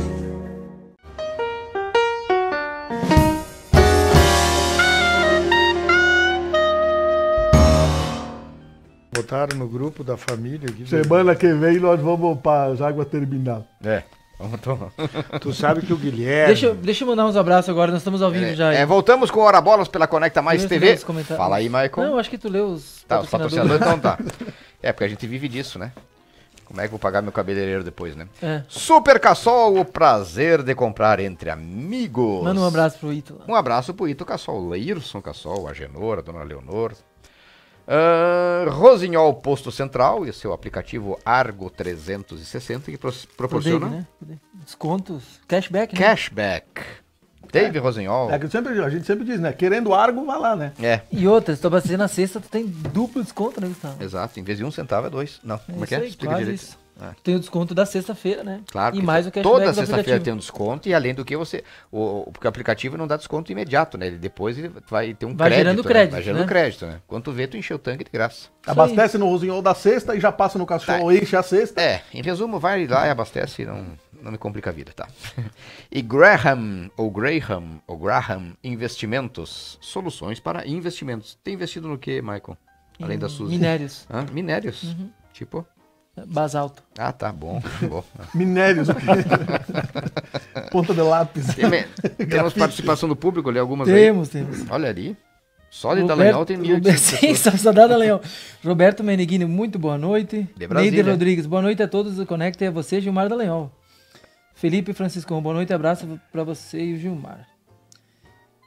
Botaram no grupo da família. Aqui, Semana que vem nós vamos para as águas terminal. É. Vamos tomar. Tu sabe que o Guilherme... Deixa, eu- deixa eu mandar uns abraços agora, nós estamos ao vivo já. É, voltamos com Hora Bolas pela Conecta Mais Eu T lembro V. dos comentários. Fala aí, Michael. Não, acho que tu leu os Tá, os patrocinadores. patrocinadores, então tá. É, porque a gente vive disso, né? Como é que eu vou pagar meu cabeleireiro depois, né? É. Super Cassol, o prazer de comprar entre amigos. Manda um abraço pro Ito. Um abraço pro Ito Cassol, Leirson Cassol, a Genor, a Dona Leonor. Uh, Rossignol Posto Central e o seu aplicativo Argo trezentos e sessenta que pro- proporciona Pro Dave, né? Descontos, cashback, né? cashback. Dave Rossignol. É que sempre, a gente sempre diz, né? Querendo Argo, vai lá, né? É, E outra, se tu abastecer na sexta, tu tem duplo desconto, né, Gustavo? exato. Em vez de um centavo é dois. Não, como é que é? isso aí, Explica quase direito. isso. É. Tem o desconto da sexta-feira, né? Claro, E que mais o cashback toda do sexta-feira aplicativo. tem um desconto e além do que você, o, o- porque o aplicativo não dá desconto imediato, né? Ele depois ele vai ter um Vai crédito, gerando né? crédito, Vai gerando né? crédito, né? Quando tu vê, tu encheu o tanque de graça. Abastece no Rossignol da sexta e já passa no cachorro, enche a sexta. É, em resumo, vai lá e abastece e não, não me complica a vida, tá? E Graham, ou Graham, ou Graham Investimentos, soluções para investimentos. Tem investido no que, Michael? Além da Suzy? Minérios. Hã? Minérios? Uhum. Tipo? Basalto. Ah, tá, bom. bom. Minérios. Ponta de lápis. Tem, temos participação do público ali, algumas Temos, aí. temos. Olha ali. Só de Dallagnol tem mil e Roberto, oitocentas sim, pessoas. só, só dá Dallagnol. Roberto Meneghini, muito boa noite. De Brasília. Neide Rodrigues, boa noite a todos do Conecta e a você, Gilmar Dallagnol. Felipe Francisco, boa noite, abraço pra você e o Gilmar.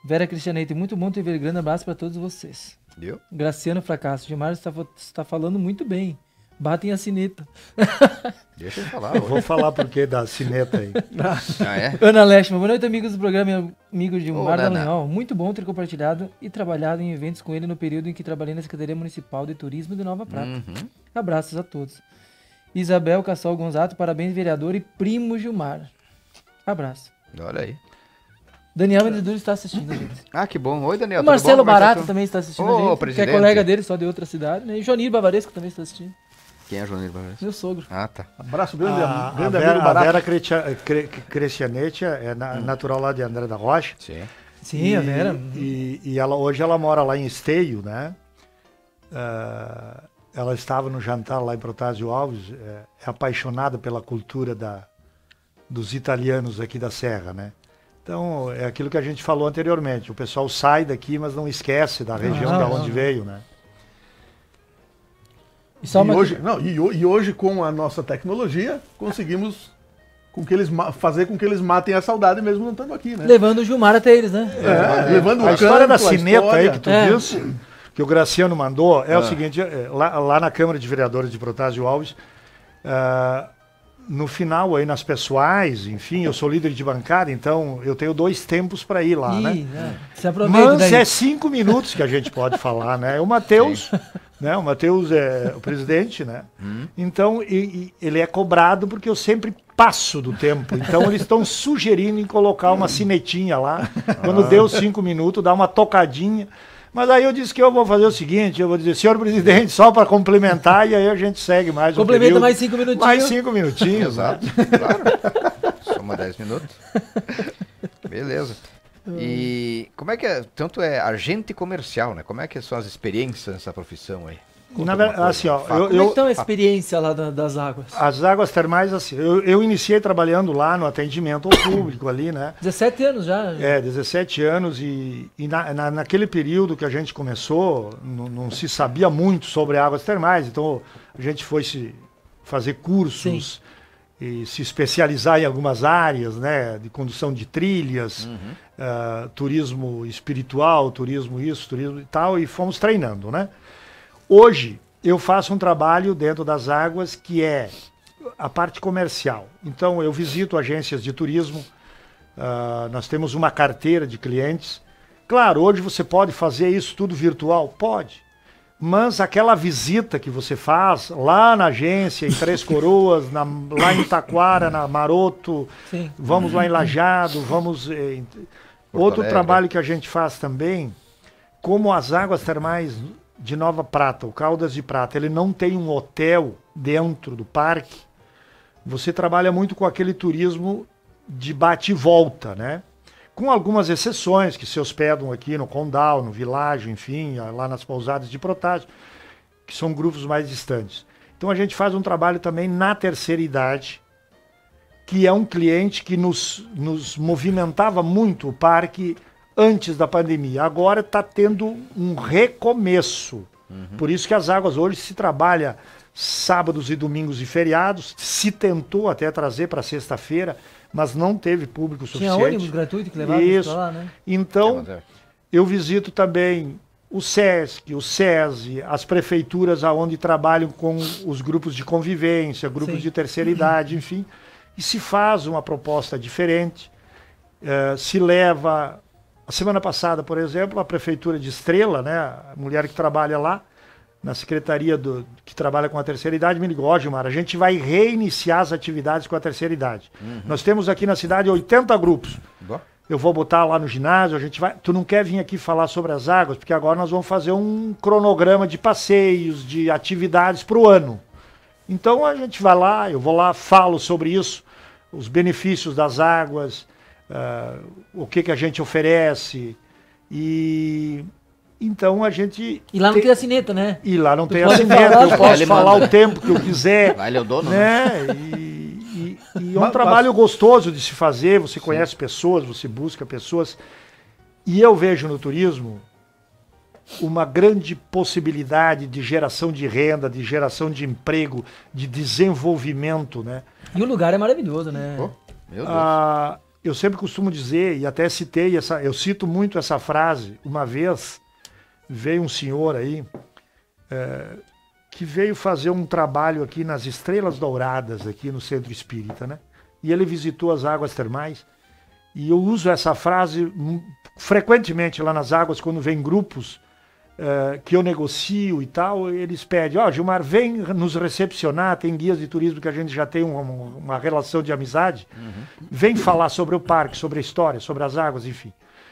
Vera Cristianete, muito bom te ver. Grande abraço para todos vocês. Viu? Graciano Fracasso. Gilmar está, está falando muito bem. Batem a sineta. Deixa eu falar. Eu vou falar porque da sineta aí. Ah, é? Ana Leshma, boa noite, amigos do programa e amigos de Ô, Mar Nana. Dallagnol. Muito bom ter compartilhado e trabalhado em eventos com ele no período em que trabalhei na Secretaria Municipal de Turismo de Nova Prata. Uhum. Abraços a todos. Isabel Cassol Gonzato, parabéns, vereador e primo Gilmar. Abraço. Olha aí. Daniel Mendes está assistindo, gente. Ah, que bom. Oi, Daniel. O tudo Marcelo bom? Como é que Barato tá? também está assistindo Ô, a gente, que presidente. é colega dele, só de outra cidade, né? E Jonir Bavaresco também está assistindo. Quem é João Barres? Meu sogro. Ah, tá. Abraço grande, A, a grande Vera, amigo a barato. Vera Crescia- Cre- Crescianete é na- natural lá de André da Rocha. Sim. Sim, e, a Vera. E, e ela, hoje ela mora lá em Esteio, né? Ah, ela estava no jantar lá em Protásio Alves, é, é apaixonada pela cultura da, dos italianos aqui da Serra, né? Então, é aquilo que a gente falou anteriormente. O pessoal sai daqui, mas não esquece da região Não, da não, onde não. veio, né? E só E uma... hoje, não, e, ho- e hoje, com a nossa tecnologia, conseguimos com que eles ma- fazer com que eles matem a saudade mesmo não estando aqui, né? Levando o Gilmar até eles, né? É, levando A o história canto, da a sineta aí história. que tu É. disse, que o Graciano mandou, é o seguinte, é, lá, lá na Câmara de Vereadores de Protásio Alves, ah, no final aí nas pessoais, enfim, eu sou líder de bancada, então eu tenho dois tempos para ir lá, Ih, né? né? Se aproveita Mas daí. é cinco minutos que a gente pode falar, né? O Matheus, né? O Matheus é o presidente, né? Então, e- e ele é cobrado porque eu sempre passo do tempo. Então, eles estão sugerindo em colocar uma sinetinha lá. Quando deu cinco minutos, dá uma tocadinha. Mas aí eu disse que eu vou fazer o seguinte, eu vou dizer, senhor presidente, só para complementar, e aí a gente segue mais um Complementa período. mais cinco minutinhos. Mais cinco minutinhos. né? Exato, claro. Soma dez minutos. Beleza. E como é que é? Tanto é agente comercial, né? Como é que são as experiências nessa profissão aí? Conta Na alguma verdade, coisa, assim, ó, fato. eu, Como é eu, que está a experiência lá da- das águas? as águas termais, assim, eu, eu iniciei trabalhando lá no atendimento ao público ali, né? dezessete anos já. É, dezessete anos e, e na, na- naquele período que a gente começou, não, não se sabia muito sobre águas termais, então a gente foi se fazer cursos e se especializar em algumas áreas, né, de condução de trilhas, ah, turismo espiritual, turismo isso, turismo e tal, e fomos treinando, né? Hoje eu faço um trabalho dentro das águas que é a parte comercial. Então eu visito agências de turismo, ah, nós temos uma carteira de clientes. Claro, hoje você pode fazer isso tudo virtual? Pode. Mas aquela visita que você faz lá na agência, em Três Coroas, na- lá em Taquara, na Maroto, Sim. vamos lá em Lajado, vamos... eh, em- Outro Alegre. trabalho que a gente faz também, como as águas termais de Nova Prata, o Caldas de Prata, ele não tem um hotel dentro do parque, você trabalha muito com aquele turismo de bate e volta, né? Com algumas exceções que se hospedam aqui no Condal, no Világio, enfim, lá nas pousadas de Protásio, que são grupos mais distantes. Então a gente faz um trabalho também na terceira idade, que é um cliente que nos, nos movimentava muito o parque antes da pandemia. Agora está tendo um recomeço. Por isso que as águas hoje se trabalha sábados e domingos e feriados. Se tentou até trazer para sexta-feira, mas não teve público Tinha suficiente. ônibus gratuito que levava Isso. pra lá, né? Então, É, mas é. eu visito também o SESC, o SESI, as prefeituras aonde trabalham com os grupos de convivência, grupos Sim. de terceira idade, enfim, e se faz uma proposta diferente, eh, se leva... A semana passada, por exemplo, a prefeitura de Estrela, né, a mulher que trabalha lá, na secretaria do, que trabalha com a terceira idade, me ligou, ó, Gilmar, a gente vai reiniciar as atividades com a terceira idade. Nós temos aqui na cidade oitenta grupos. Bom. Eu vou botar lá no ginásio, a gente vai. Tu não quer vir aqui falar sobre as águas, porque agora nós vamos fazer um cronograma de passeios, de atividades para o ano. Então a gente vai lá, eu vou lá, falo sobre isso, os benefícios das águas, ah, o que, que a gente oferece. E então a gente. E lá não tem- tem a sineta, né? E lá não Tu tem a pode sineta, falar, eu vai, posso ele falar manda. o tempo que eu quiser. Lá ele é o dono, né? Né? E, e- e é um Mas- trabalho gostoso de se fazer, você conhece pessoas, você busca pessoas. E eu vejo no turismo uma grande possibilidade de geração de renda, de geração de emprego, de desenvolvimento, né? E o lugar é maravilhoso, né? Pô, meu Deus. Ah, eu sempre costumo dizer, e até citei, essa, eu cito muito essa frase, uma vez veio um senhor aí, é, que veio fazer um trabalho aqui nas Estrelas Douradas, aqui no Centro Espírita, né? E ele visitou as águas termais, e eu uso essa frase frequentemente lá nas águas, quando vem grupos uh, que eu negocio e tal, eles pedem, ó, oh, Gilmar, vem nos recepcionar, tem guias de turismo que a gente já tem uma, uma relação de amizade, uhum. Vem falar sobre o parque, sobre a história, sobre as águas, enfim.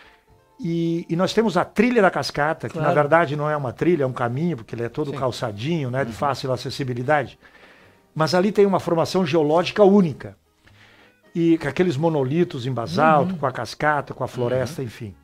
E, e nós temos a trilha da cascata, que claro. Na verdade não é uma trilha, é um caminho, porque ele é todo Sim. calçadinho, né, de fácil acessibilidade. Mas ali tem uma formação geológica única. E com aqueles monolitos em basalto, uhum. com a cascata, com a floresta, uhum. enfim.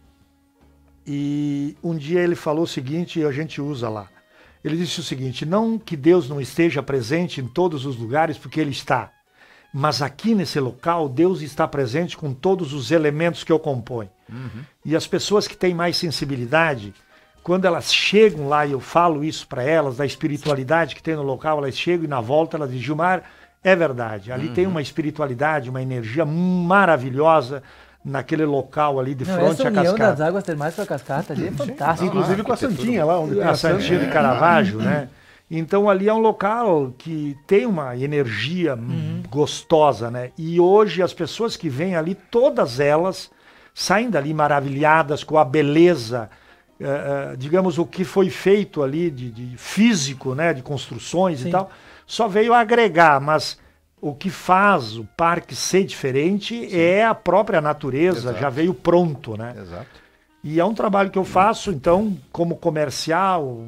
E um dia ele falou o seguinte, e a gente usa lá. Ele disse o seguinte, não que Deus não esteja presente em todos os lugares, porque Ele está. Mas aqui nesse local, Deus está presente com todos os elementos que o compõem. Uhum. E as pessoas que têm mais sensibilidade, quando elas chegam lá, e eu falo isso para elas, da espiritualidade que tem no local, elas chegam e na volta elas dizem, Gilmar, é verdade, ali uhum. tem uma espiritualidade, uma energia maravilhosa naquele local ali de Não, frente à cascata. Essa união das águas termais com a cascata ali é fantástica. Inclusive ah, com a Santinha lá. Onde a Santinha de Caravaggio, né? Então ali é um local que tem uma energia uhum. gostosa, né? E hoje as pessoas que vêm ali, todas elas saem dali maravilhadas com a beleza, uh, uh, digamos, o que foi feito ali de, de físico, né? De construções Sim. e tal, só veio agregar, mas o que faz o parque ser diferente Sim. é a própria natureza, Exato. Já veio pronto, né? Exato. E é um trabalho que eu faço, então, como comercial.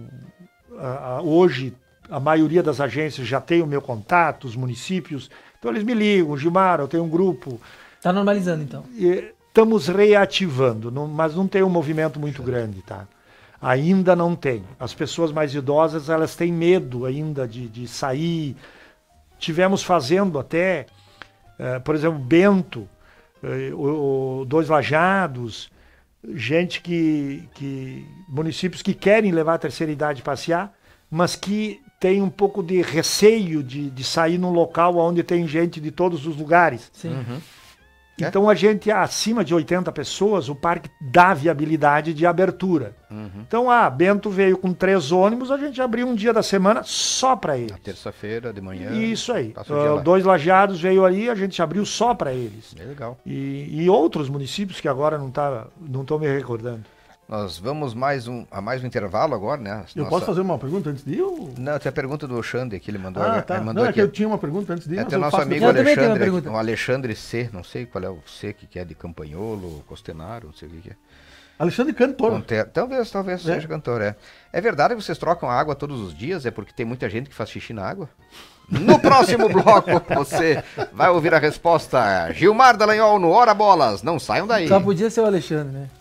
Uh, hoje a maioria das agências já tem o meu contato, os municípios, então eles me ligam, Gilmar, eu tenho um grupo. Está normalizando então? E estamos reativando, não, mas não tem um movimento muito grande, tá? Ainda não tem. As pessoas mais idosas, elas têm medo ainda de, de sair. Tivemos fazendo até, uh, por exemplo, Bento, uh, o, o Dois Lajados, gente que, que, municípios que querem levar a terceira idade passear, mas que tem um pouco de receio de, de sair num local onde tem gente de todos os lugares. Sim. Uhum. Então é? a gente, acima de oitenta pessoas, o parque dá viabilidade de abertura. Uhum. Então, ah, Bento veio com três ônibus, a gente abriu um dia da semana só para eles. Na terça-feira de manhã. Isso aí. Uh, Dois Lajados veio ali, a gente abriu só para eles. É legal. E, e outros municípios que agora não tá, não estou me recordando. Nós vamos mais um, a mais um intervalo agora, né? Eu Nossa... posso fazer uma pergunta antes de ir? Ou... Não, tem a pergunta do Xande que ele mandou. Ah, tá. Mandou não, é aqui. que eu tinha uma pergunta antes de ir. É, tem o nosso amigo Alexandre, o Alexandre C, não sei qual é o C, que é de Campanholo, Costenaro, não sei o que é. Alexandre Cantor. Conter... Talvez, talvez é. seja cantor, é. É verdade que vocês trocam água todos os dias? É porque tem muita gente que faz xixi na água? No próximo bloco, você vai ouvir a resposta. Gilmar Dallagnol no Hora Bolas. Não saiam daí. Só podia ser o Alexandre, né?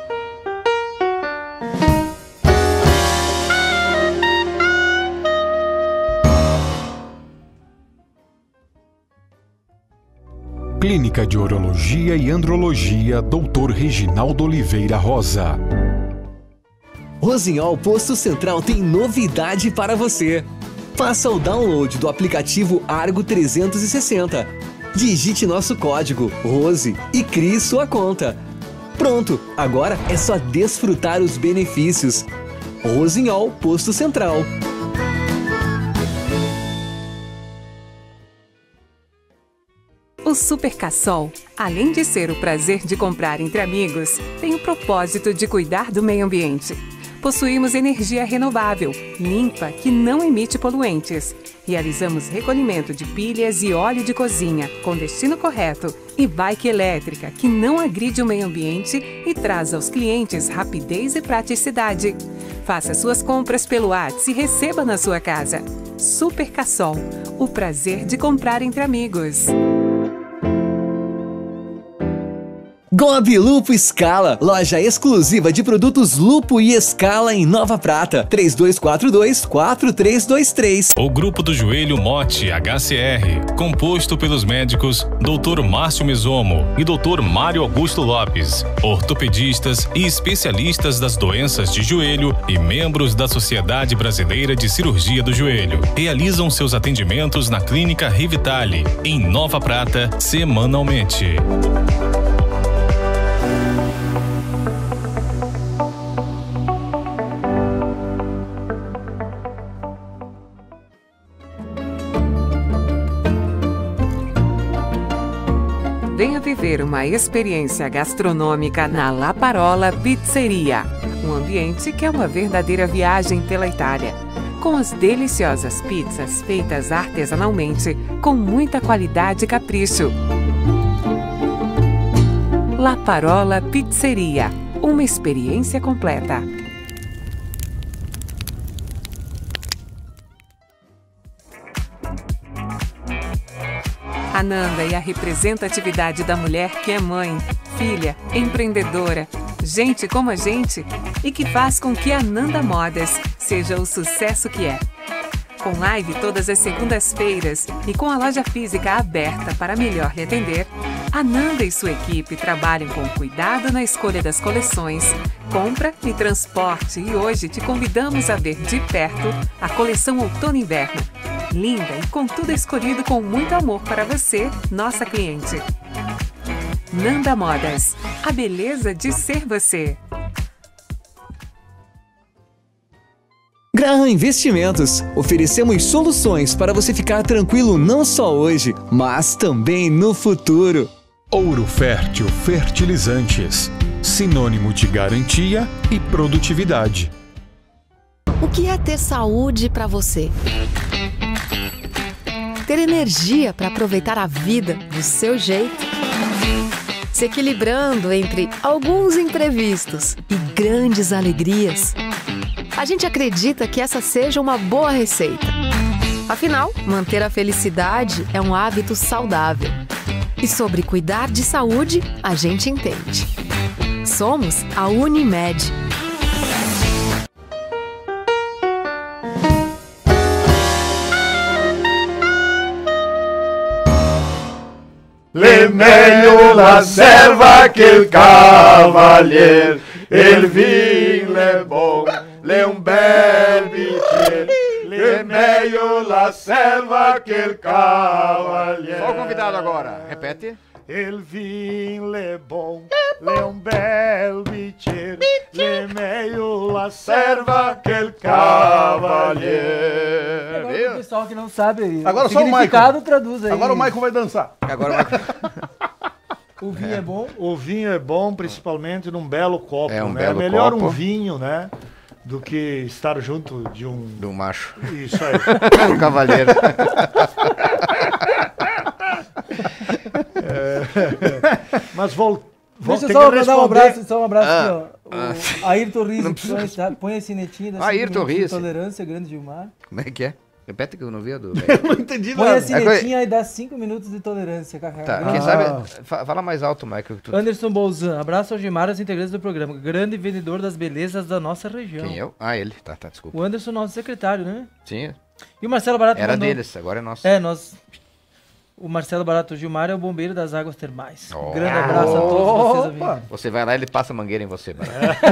Clínica de Urologia e Andrologia, doutor Reginaldo Oliveira Rosa. Rossignol Posto Central tem novidade para você. Faça o download do aplicativo Argo trezentos e sessenta. Digite nosso código Rose e crie sua conta. Pronto, agora é só desfrutar os benefícios. Rossignol Posto Central. O Super Cassol, além de ser o prazer de comprar entre amigos, tem o propósito de cuidar do meio ambiente. Possuímos energia renovável, limpa, que não emite poluentes. Realizamos recolhimento de pilhas e óleo de cozinha, com destino correto, e bike elétrica, que não agride o meio ambiente e traz aos clientes rapidez e praticidade. Faça suas compras pelo WhatsApp e receba na sua casa. Super Cassol, o prazer de comprar entre amigos. Gobi Lupo Scala, loja exclusiva de produtos Lupo e Scala em Nova Prata, três dois quatro dois, quatro três dois três. O Grupo do Joelho Mote H C R, composto pelos médicos doutor Márcio Mesomo e doutor Mário Augusto Lopes, ortopedistas e especialistas das doenças de joelho e membros da Sociedade Brasileira de Cirurgia do Joelho, realizam seus atendimentos na Clínica Revitale, em Nova Prata, semanalmente. viver uma experiência gastronômica na La Parola Pizzeria, um ambiente que é uma verdadeira viagem pela Itália, com as deliciosas pizzas feitas artesanalmente com muita qualidade e capricho. La Parola Pizzeria, uma experiência completa. Ananda e a representatividade da mulher que é mãe, filha, empreendedora, gente como a gente e que faz com que a Ananda Modas seja o sucesso que é. Com live todas as segundas-feiras e com a loja física aberta para melhor lhe atender, Ananda e sua equipe trabalham com cuidado na escolha das coleções, compra e transporte e hoje te convidamos a ver de perto a coleção Outono e Inverno. Linda e com tudo escolhido com muito amor para você, nossa cliente. Nanda Modas, a beleza de ser você. Graham Investimentos. Oferecemos soluções para você ficar tranquilo não só hoje, mas também no futuro. Ouro Fértil Fertilizantes. Sinônimo de garantia e produtividade. O que é ter saúde para você? Ter energia para aproveitar a vida do seu jeito? Se equilibrando entre alguns imprevistos e grandes alegrias? A gente acredita que essa seja uma boa receita. Afinal, manter a felicidade é um hábito saudável. E sobre cuidar de saúde, a gente entende. Somos a Unimed. Le meglio la serva che il cavalier, il vin le bon, le un bel bicchiere. Le meglio la serva che il cavalier. Só o convidado agora, repete. Il vin le bon, le un bel bicchiere, le meglio la serva che il cavalier. Agora o pessoal que não sabe Agora o só o significado Michael. traduz aí. Agora o Michael vai dançar. Agora o Michael. O vinho é bom? O vinho é bom, principalmente num belo copo, É um né? belo Melhor copo. um vinho, né? Do que estar junto de um... Do macho. Isso aí. Um cavalheiro. Mas vou... vou Deixa ter eu só que mandar um responder. abraço, só um abraço Ah, aqui, ó. ah. O Ayrton Riz, Não que põe, tá? Põe a sinetinha da Ayrton Riz. Tolerância, Grande Gilmar. Como é que é? Repete que eu não vi a do... Eu não entendi Põe a nada. sinetinha e dá cinco minutos de tolerância. Cacá. Tá, Grande- quem Ah. sabe... fa- Fala mais alto, Michael. que tu- Anderson Bolzan, abraço ao Gilmar e aos integrantes do programa. Grande vendedor das belezas da nossa região. Quem eu? Ah, ele. Tá, tá, desculpa. O Anderson, nosso secretário, né? Sim, E o Marcelo Barato era mandou- deles, agora é nosso. É, nós... O Marcelo Barato Gilmar é o bombeiro das águas termais. Oh. Um grande abraço a todos vocês, amigos. Você vai lá e ele passa a mangueira em você. Mano.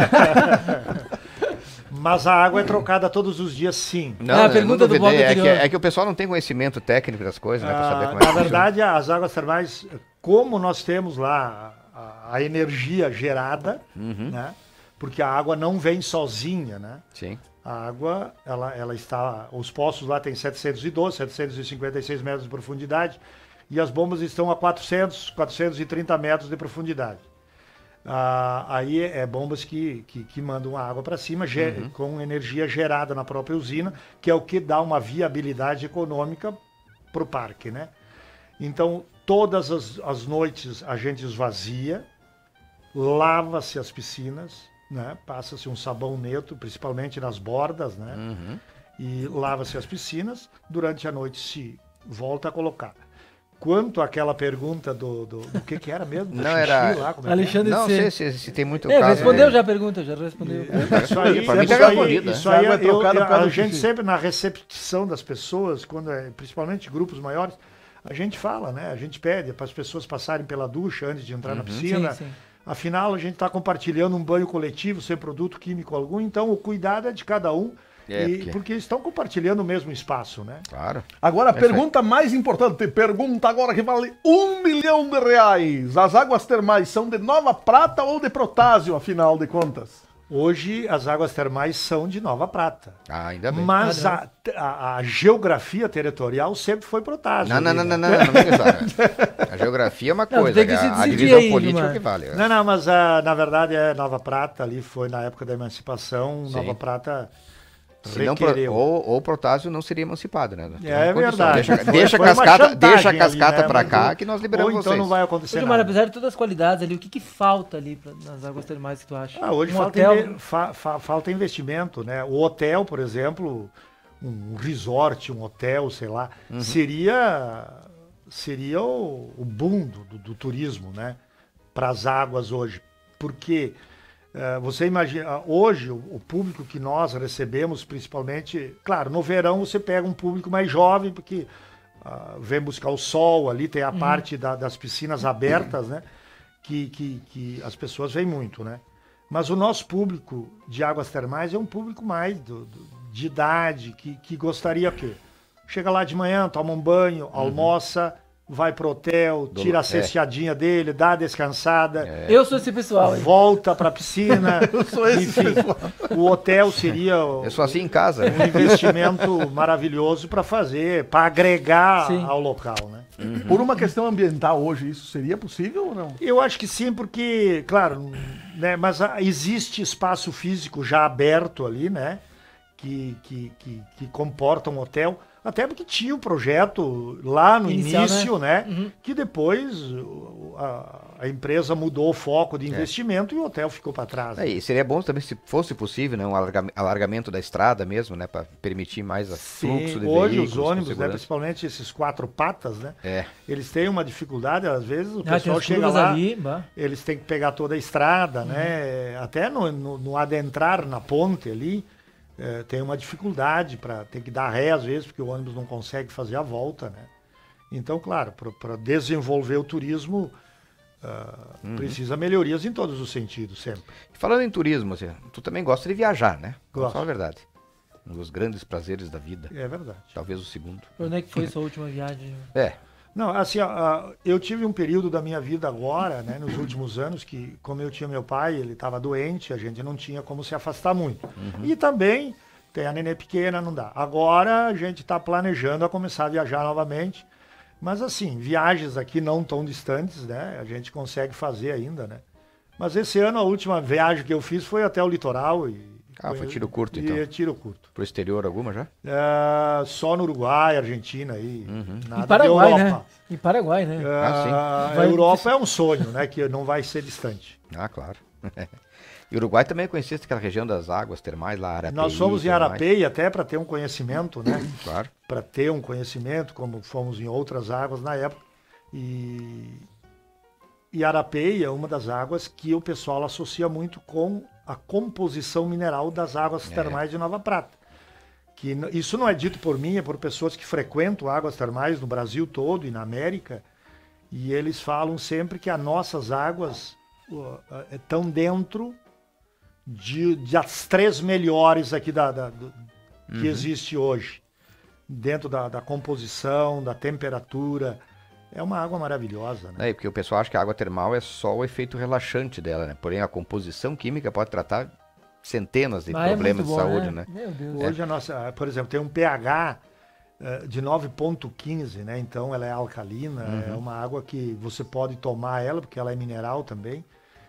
Mas a água é trocada todos os dias, sim. Não, Ah, a eu não pergunta do duvidei, bloco é que, anterior. é que o pessoal não tem conhecimento técnico das coisas, né? Pra saber Ah, como é que na funciona. verdade, as águas termais, como nós temos lá a, a energia gerada, Uhum. né? Porque a água não vem sozinha, né? Sim. A água, ela, ela está... Os poços lá têm setecentos e doze, setecentos e cinquenta e seis metros de profundidade e as bombas estão a quatrocentos, quatrocentos e trinta metros de profundidade. Ah, aí é, é bombas que, que, que mandam a água para cima ge- Uhum. com energia gerada na própria usina, que é o que dá uma viabilidade econômica para o parque, né? Então, todas as, as noites a gente esvazia, lava-se as piscinas, né? Passa-se um sabão neutro, principalmente nas bordas, né? Uhum. E lava-se as piscinas, durante a noite se volta a colocar. Quanto àquela pergunta do, do, do que que era mesmo? Do Não, xixi era- lá, como é que é? Alexandre Não C. sei se, se tem muito É, caso. respondeu né? já a pergunta, já respondeu. Isso aí, Pra mim isso tá aí, respondido, isso né? aí Água é eu- trocada eu- por causa a do gente xixi. sempre na recepção das pessoas, quando é, principalmente grupos maiores, a gente fala, né? A gente pede para as pessoas passarem pela ducha antes de entrar na piscina. Sim, sim. Afinal, a gente está compartilhando um banho coletivo sem produto químico algum, então o cuidado é de cada um, É, e- porque- porque estão compartilhando o mesmo espaço, né? Claro. Agora, a Perfeito. pergunta mais importante. Pergunta agora que vale um milhão de reais. As águas termais são de Nova Prata ou de Protásio, afinal de contas? Hoje as águas termais são de Nova Prata. Ah, ainda bem. Mas a, a, a geografia territorial sempre foi Protásio. Não, não, ali, não, né? não, não, não, não, não. A geografia é uma Não, coisa, tem que se a, a decidir divisão aí, política é o Gilmar. que vale. Não, não, mas a, na verdade é Nova Prata, ali foi na época da emancipação, Sim. Nova Prata Se não, pro- requereu. ou, ou Protásio não seria emancipado, né? Não É tem condição. verdade. Deixa, Foi- deixa, foi a uma cascata, chantagem deixa a cascata ali, né? pra Mas cá o- que nós liberamos Ou então vocês. não vai Ô, acontecer Gilmar, nada. apesar de todas as qualidades ali, o que, que falta ali pra- nas águas termais que tu acha? Ah, hoje Um falta, hotel? inve- fa- fa- falta investimento, né? O hotel, por exemplo, um resort, um hotel, sei lá, Uhum. seria, seria o, o boom do, do- do turismo, né? Para as águas hoje. Porque eh, você imagina, hoje o, o público que nós recebemos, principalmente, claro, no verão você pega um público mais jovem, porque ah, vem buscar o sol ali, tem a parte da- das piscinas abertas, né? Que, que, que as pessoas vêm muito, né? Mas o nosso público de águas termais é um público mais do- do- de idade, que, que gostaria o quê? Chega lá de manhã, toma um banho, almoça, vai pro hotel, Do- tira a é. cesteadinha dele, dá a descansada, Eu sou esse pessoal aí. volta pra piscina. Eu sou esse Enfim, pessoal. o hotel seria o- Eu sou assim em casa. um investimento maravilhoso para fazer, para agregar Sim. ao local, né? Por uma questão ambiental hoje, isso seria possível ou não? Eu acho que sim, porque, claro, né, mas ah, existe espaço físico já aberto ali, né? Que, que, que, que comporta um hotel. Até porque tinha um projeto lá no Inicial, início, né? Uhum. Que depois o- a, a empresa mudou o foco de investimento e o hotel ficou para trás. É, e seria bom também, se fosse possível, né, um alarga- alargamento da estrada mesmo, né, para permitir mais a fluxo de hoje veículos. os com ônibus, né, segurança. principalmente esses quatro patas, né? É, Eles têm uma dificuldade, às vezes o Ah, tem pessoal as chega curvas lá, ali, bah. eles têm que pegar toda a estrada, né? Até no, no- no adentrar na ponte ali, eh, tem uma dificuldade para ter que dar ré às vezes, porque o ônibus não consegue fazer a volta, né? Então, claro, para desenvolver o turismo, ah, precisa melhorias em todos os sentidos, sempre. falando em turismo, assim, tu também gosta de viajar, né? Gosto. Só a verdade. Um dos grandes prazeres da vida. É verdade. Talvez o segundo. Pra onde é que foi sua última viagem? É, Não, assim, ó, ah, eu tive um período da minha vida agora, né, nos últimos anos, que como eu tinha meu pai, ele estava doente, a gente não tinha como se afastar muito. E também tem a nenê pequena, não dá. Agora a gente está planejando a começar a viajar novamente, mas assim, viagens aqui não tão distantes, né, a gente consegue fazer ainda, né. Mas esse ano a última viagem que eu fiz foi até o litoral e... Ah, foi tiro curto, e então. é tiro curto. pro exterior alguma já? É, só no Uruguai, Argentina aí, nada Em de Paraguai, Europa. né? Em Paraguai, né? Ah, A Vai- Europa é um sonho, né? Que não vai ser distante. Ah, claro. E o Uruguai também conhecia aquela região das águas termais lá, Arapeí. Nós fomos e em tudo mais. Arapeí até para ter um conhecimento, né? Claro. Para ter um conhecimento, como fomos em outras águas na época. E, e Arapeí é uma das águas que o pessoal associa muito com a composição mineral das águas É. termais de Nova Prata. Que n- isso não é dito por mim, é por pessoas que frequentam águas termais no Brasil todo e na América. E eles falam sempre que as nossas águas uh, estão dentro de, das três melhores aqui da, da- do- que existe hoje. Dentro da, da composição, da temperatura. É uma água maravilhosa, né? É, porque o pessoal acha que a água termal é só o efeito relaxante dela, né? Porém, a composição química pode tratar centenas de Ah, é problemas de muito bom, saúde, né? Meu Deus. Hoje a nossa, por exemplo, tem um pH eh, de nove ponto quinze, né? Então ela é alcalina, é uma água que você pode tomar ela, porque ela é mineral também.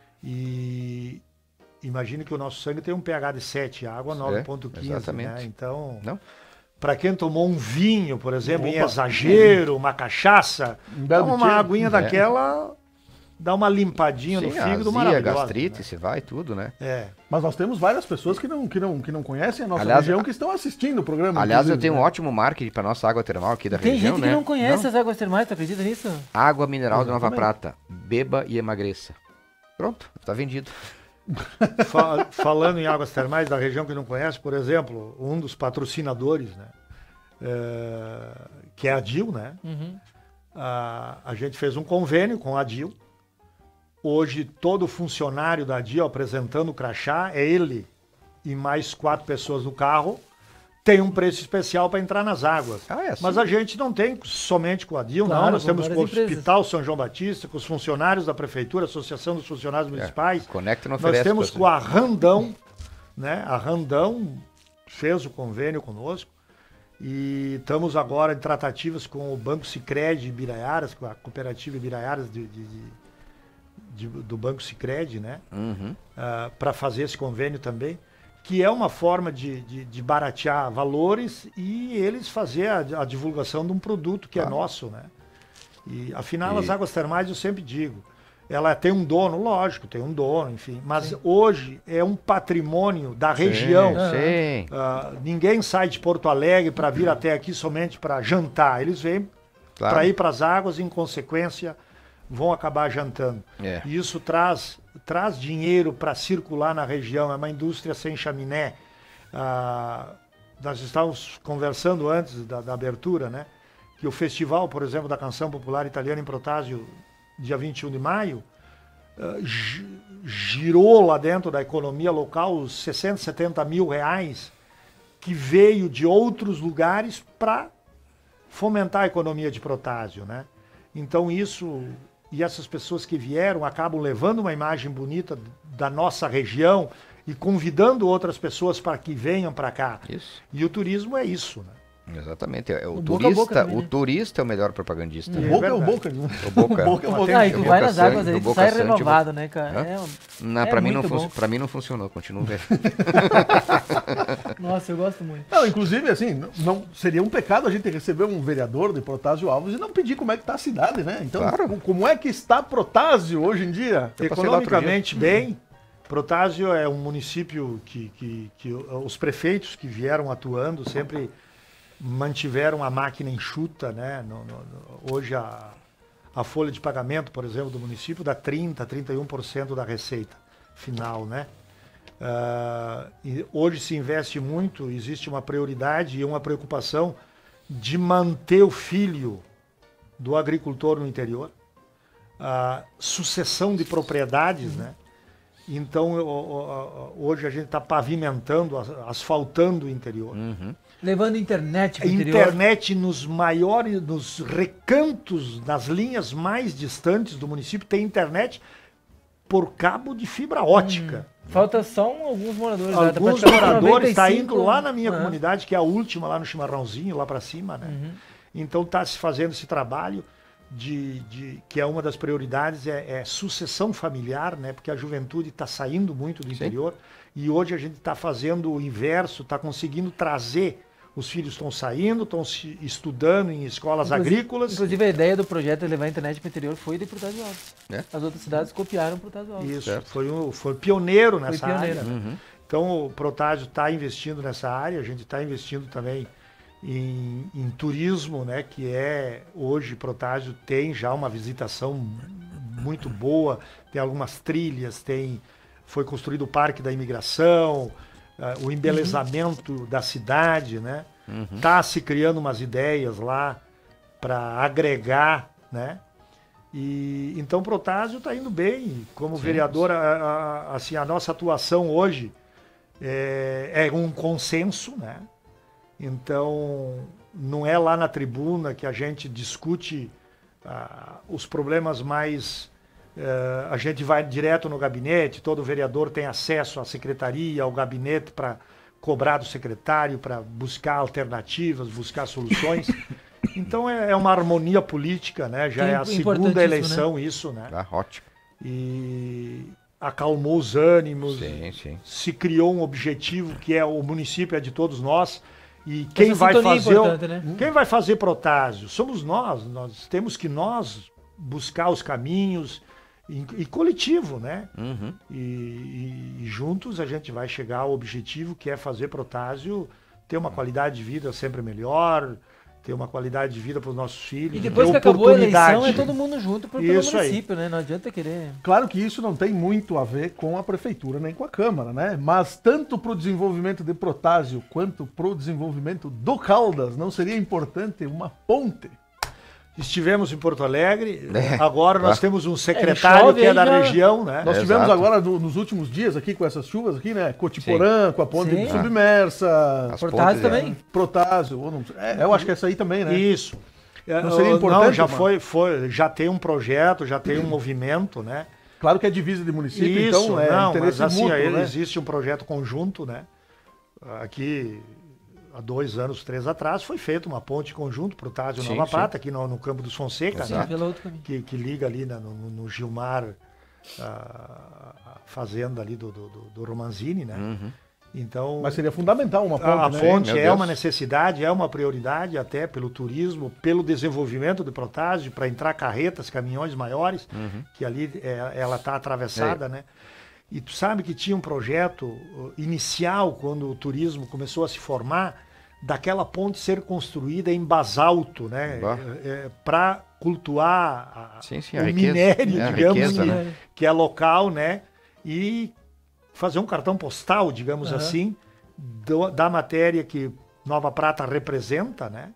E imagine que o nosso sangue tem um pH de sete, a água nove ponto quinze, exatamente. né? Então, Não? para quem tomou um vinho, por exemplo, em Opa. exagero, uma cachaça, Um dá belo uma tiro. aguinha daquela, dá uma limpadinha no Sim, fígado azia, maravilhosa. gastrite, né? se vai, tudo, né? É. Mas nós temos várias pessoas que não, que não, que não conhecem a nossa Aliás, região a- que estão assistindo o programa. Aliás, eu inclusive, tenho um né? ótimo marketing para nossa água termal aqui da Tem região, gente né? que não conhece as águas termais, tu acredita nisso? Água mineral de Nova Exatamente. Prata. Beba e emagreça. Pronto, tá vendido. Fa- falando em águas termais da região que não conhece, por exemplo, um dos patrocinadores, né, é, que é a D I L, né? Uhum. A, a gente fez um convênio com a D I L. Hoje, todo funcionário da D I L apresentando o crachá, é ele e mais quatro pessoas no carro, tem um preço especial para entrar nas águas. Ah, é assim? Mas a gente não tem somente com a D I L, Claro, não. Nós com temos com o várias empresas. Hospital São João Batista, com os funcionários da Prefeitura, Associação dos Funcionários Municipais. Conecta não Nós oferece. temos pra com a Randão, né? A Randão fez o convênio conosco e estamos agora em tratativas com o Banco Sicredi Ibiraiaras, com a cooperativa Ibiraiaras de, de, de, de, do Banco Sicredi, né? Uhum. Uh, para fazer esse convênio também, que é uma forma de, de, de baratear valores e eles fazer a, a divulgação de um produto que claro. é nosso, né? E afinal, e... as águas termais, eu sempre digo, ela tem um dono, lógico, tem um dono, enfim, mas sim. hoje é um patrimônio da região. Sim. Uh, ninguém sai de Porto Alegre para vir até aqui somente para jantar, eles vêm claro. para ir para as águas e, em consequência, vão acabar jantando. É. E isso traz, traz dinheiro para circular na região, é uma indústria sem chaminé. Uh, nós estávamos conversando antes da, da abertura, né? Que o festival, por exemplo, da canção popular italiana em Protásio, dia vinte e um de maio, uh, girou lá dentro da economia local os sessenta, setenta mil reais que veio de outros lugares para fomentar a economia de Protásio, né? Então isso, e essas pessoas que vieram acabam levando uma imagem bonita da nossa região e convidando outras pessoas para que venham para cá. Isso. E o turismo é isso, né? Exatamente. É o, O turista, boca a boca também, o né? turista é o melhor propagandista. O É boca é o verdade. boca. né? O boca. O boca é o boca. Ah, e tu Boca vai nas Sante, águas aí, do tu Boca sai Sante, renovado, Boca- né, cara? Hã? É, Não, é pra, mim não muito fun- bom. pra mim não funcionou, continuo velho. Nossa, eu gosto muito. Não, inclusive, assim, não, seria um pecado a gente receber um vereador de Protásio Alves e não pedir como é que está a cidade, né? Então, Claro. co- como é que está Protásio hoje em dia? Eu passei lá outro Economicamente bem, Protásio é um município que, que, que os prefeitos que vieram atuando sempre mantiveram a máquina enxuta, né? No, no, no, hoje a, a folha de pagamento, por exemplo, do município dá trinta, trinta e um por cento da receita final, né? Uh, e hoje se investe muito, existe uma prioridade e uma preocupação de manter o filho do agricultor no interior, a sucessão de propriedades, né? Então o- o- o- hoje a gente está pavimentando, as- asfaltando o interior. Uhum. Levando internet A pro interior. internet nos maiores, nos recantos, nas linhas mais distantes do município, tem internet por cabo de fibra ótica. Falta só um- alguns moradores. lá, tá Alguns praticamente moradores estão noventa e cinco, indo lá na minha né? comunidade, que é a última, lá no Chimarrãozinho, lá para cima, né? Uhum. Então está se fazendo esse trabalho de, de que é uma das prioridades, é, é sucessão familiar, né? Porque a juventude está saindo muito do interior e hoje a gente está fazendo o inverso, está conseguindo trazer. Os filhos estão saindo, estão se estudando em escolas Inclusive- agrícolas. Inclusive a ideia do projeto de levar a internet para o interior foi de Protásio Alves. É? As outras cidades copiaram Protásio Alves. Isso, Certo. foi, um, foi pioneiro nessa pioneiro. área. Uhum. Então o Protásio está investindo nessa área, a gente está investindo também em, em turismo, né? Que é, hoje Protásio tem já uma visitação muito boa, tem algumas trilhas, tem, foi construído o Parque da Imigração, uh, o embelezamento da cidade, né? Tá se criando umas ideias lá para agregar, né? E então Protásio está indo bem, como vereador, a, a- assim, a nossa atuação hoje é, é um consenso, né? Então não é lá na tribuna que a gente discute ah, os problemas mais. eh, a gente vai direto no gabinete, todo vereador tem acesso à secretaria, ao gabinete para cobrar do secretário, para buscar alternativas, buscar soluções. Então é, é uma harmonia política, né? Já Que é é a segunda importantíssimo, eleição isso, né? Tá ótimo. E acalmou os ânimos, Sim, sim. se criou um objetivo que é o município é de todos nós e quem Essa vai sintonia é fazer o- importante, né? quem vai fazer Protásio somos nós, nós temos que nós buscar os caminhos e, e coletivo, né? Uhum. E, e- e juntos a gente vai chegar ao objetivo que é fazer Protásio ter uma qualidade de vida sempre melhor, ter uma qualidade de vida para os nossos filhos. E depois ter que acabou a eleição, é oportunidade. todo mundo junto pro, pelo Isso aí. município, né? Não adianta querer. Claro que isso não tem muito a ver com a prefeitura nem com a Câmara, né? Mas tanto para o desenvolvimento de Protásio quanto para o desenvolvimento do Caldas, não seria importante uma ponte? Estivemos em Porto Alegre, É, agora nós tá. temos um secretário chove que é aí da já- região, né? Nós É, tivemos exato. agora no- nos últimos dias aqui com essas chuvas aqui, né? Cotiporã, com a ponte Sim. submersa, As Protásio pontes, também. Protásio, ou não- é, eu acho que essa aí também, né? Isso. Não seria Não, importante já uma- foi, foi, já tem um projeto, já tem um movimento, né? Claro que é divisa de município, Isso, então é não, interesse mas assim, mútuo, aí né? existe um projeto conjunto, né? Aqui, há dois anos, três atrás, foi feita uma ponte conjunto para o Tásio Sim, Nova sim. Prata, aqui no, no Campo dos Fonseca, Sim, né? pelo outro caminho. que, que liga ali na- no, no Gilmar, a, a fazenda ali do, do, do- do Romanzini, né? Uhum. Então, Mas seria fundamental uma ponte, a, a né? ponte Meu é Deus. uma necessidade, é uma prioridade até pelo turismo, pelo desenvolvimento do Protásio, para entrar carretas, caminhões maiores, que ali é, ela está atravessada, né? E tu sabe que tinha um projeto uh, inicial, quando o turismo começou a se formar, daquela ponte ser construída em basalto, né? Bah. Para cultuar a- Sim, sim, a o riqueza. minério, É, a digamos, riqueza, que, né? que é local, né? E fazer um cartão postal, digamos Aham. assim, do- da matéria que Nova Prata representa, né?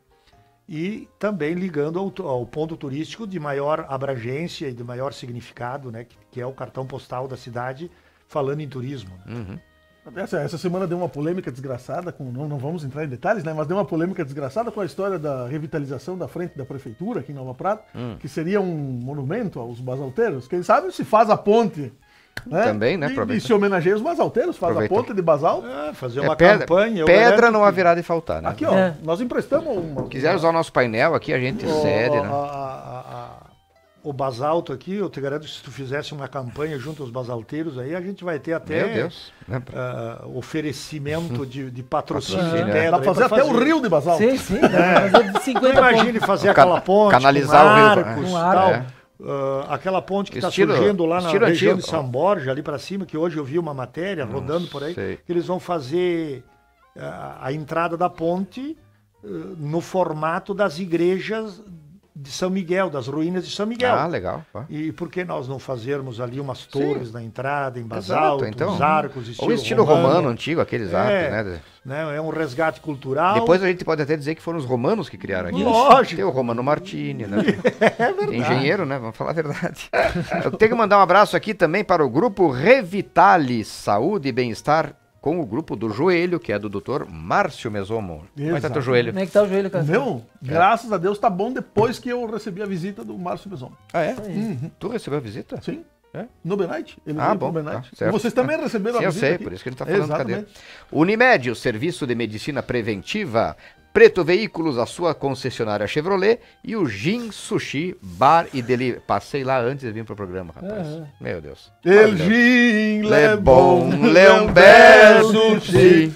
E também ligando ao, tu- ao ponto turístico de maior abrangência e de maior significado, né? Que, que é o cartão postal da cidade, falando em turismo. Né? Uhum. Essa, essa semana deu uma polêmica desgraçada, com, não, não vamos entrar em detalhes, né? Mas deu uma polêmica desgraçada com a história da revitalização da frente da prefeitura aqui em Nova Prata, Hum. que seria um monumento aos basalteiros. Quem sabe se faz a ponte, né? Também, né? E, e Aproveita. se homenageia os basalteiros, faz Aproveita. a ponte de basalto. É, fazer É uma pedra, campanha. eu pedra garanto não que- haverá de faltar, né? Aqui, ó, É. nós emprestamos uma. Quiser usar o nosso painel aqui, a gente O- cede, a- né? a- a- a- o basalto aqui, eu te garanto que se tu fizesse uma campanha junto aos basalteiros aí, a gente vai ter até Meu Deus. Né? ah, oferecimento de, de patrocínio Patrocínio, de é. pedra. Dá pra aí fazer até o rio de basalto. Sim, sim, dá pra fazer de Tu cinquenta imagine pontos. fazer Can- aquela ponte canalizar com o rio, arcos com e arco. tal. É. Ah, aquela ponte que está Estilo- surgindo lá na estilo região antigo. de São Borja, ali para cima, que hoje eu vi uma matéria Não rodando por aí, sei. que eles vão fazer ah, a entrada da ponte ah, no formato das igrejas de São Miguel, das ruínas de São Miguel. Ah, legal. Ó. E por que nós não fazermos ali umas torres na entrada, em Exato, basalto, então. uns arcos, estilo Ou estilo romano, antigo, aqueles É. arcos, né? né? É um resgate cultural. Depois a gente pode até dizer que foram os romanos que criaram aqui. Lógico. Tem o Romano Martini, né? É verdade. Engenheiro, né? Vamos falar a verdade. Eu tenho que mandar um abraço aqui também para o grupo Revitale Saúde e Bem-Estar com o grupo do joelho, que é do doutor Márcio Mesomo. Como é que tá teu Exato. joelho? Como é que tá o joelho, cara? Meu, graças a Deus tá bom depois que eu recebi a visita do Márcio Meson. Ah, é? Uhum. Tu recebeu a visita? Sim. É? No Benite. Ele Ah, veio bom, pro Benite. tá, certo. E vocês também receberam Sim, a eu visita sei, aqui? por isso que ele tá falando, cadê? Exatamente. Unimed, o serviço de medicina preventiva, Preto Veículos, a sua concessionária Chevrolet, e o Gin Sushi Bar e Delivery. Passei lá antes de vir pro programa, rapaz. Aham. Meu Deus. El Maravilhoso. gin, Le le bom, bom, le um belo sushi.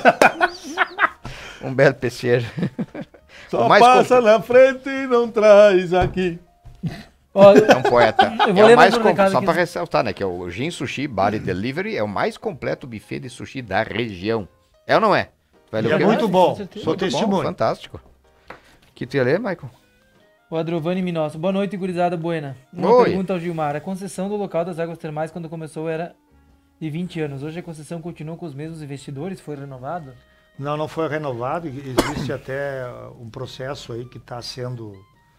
Um belo peixeiro. Só O mais passa compl- na frente e não traz aqui. Ó, É um poeta. Eu vou É ler o mais mais um com... recado Só aqui. para ressaltar, né? Que é o Gin Sushi Bar e Delivery, é o mais completo buffet de sushi da região. É ou não é? Vai ler E o é quê? muito Com bom. certeza. Sou Muito bom, testemunho. fantástico. Que tu ia ler, Michael? O Adrovani Minosso. Boa noite, gurizada buena. Uma Oi. pergunta ao Gilmar. A concessão do local das águas termais quando começou era de vinte anos. Hoje a concessão continua com os mesmos investidores? Foi renovado? Não, não foi renovado. e Existe até uh, um processo aí que está sendo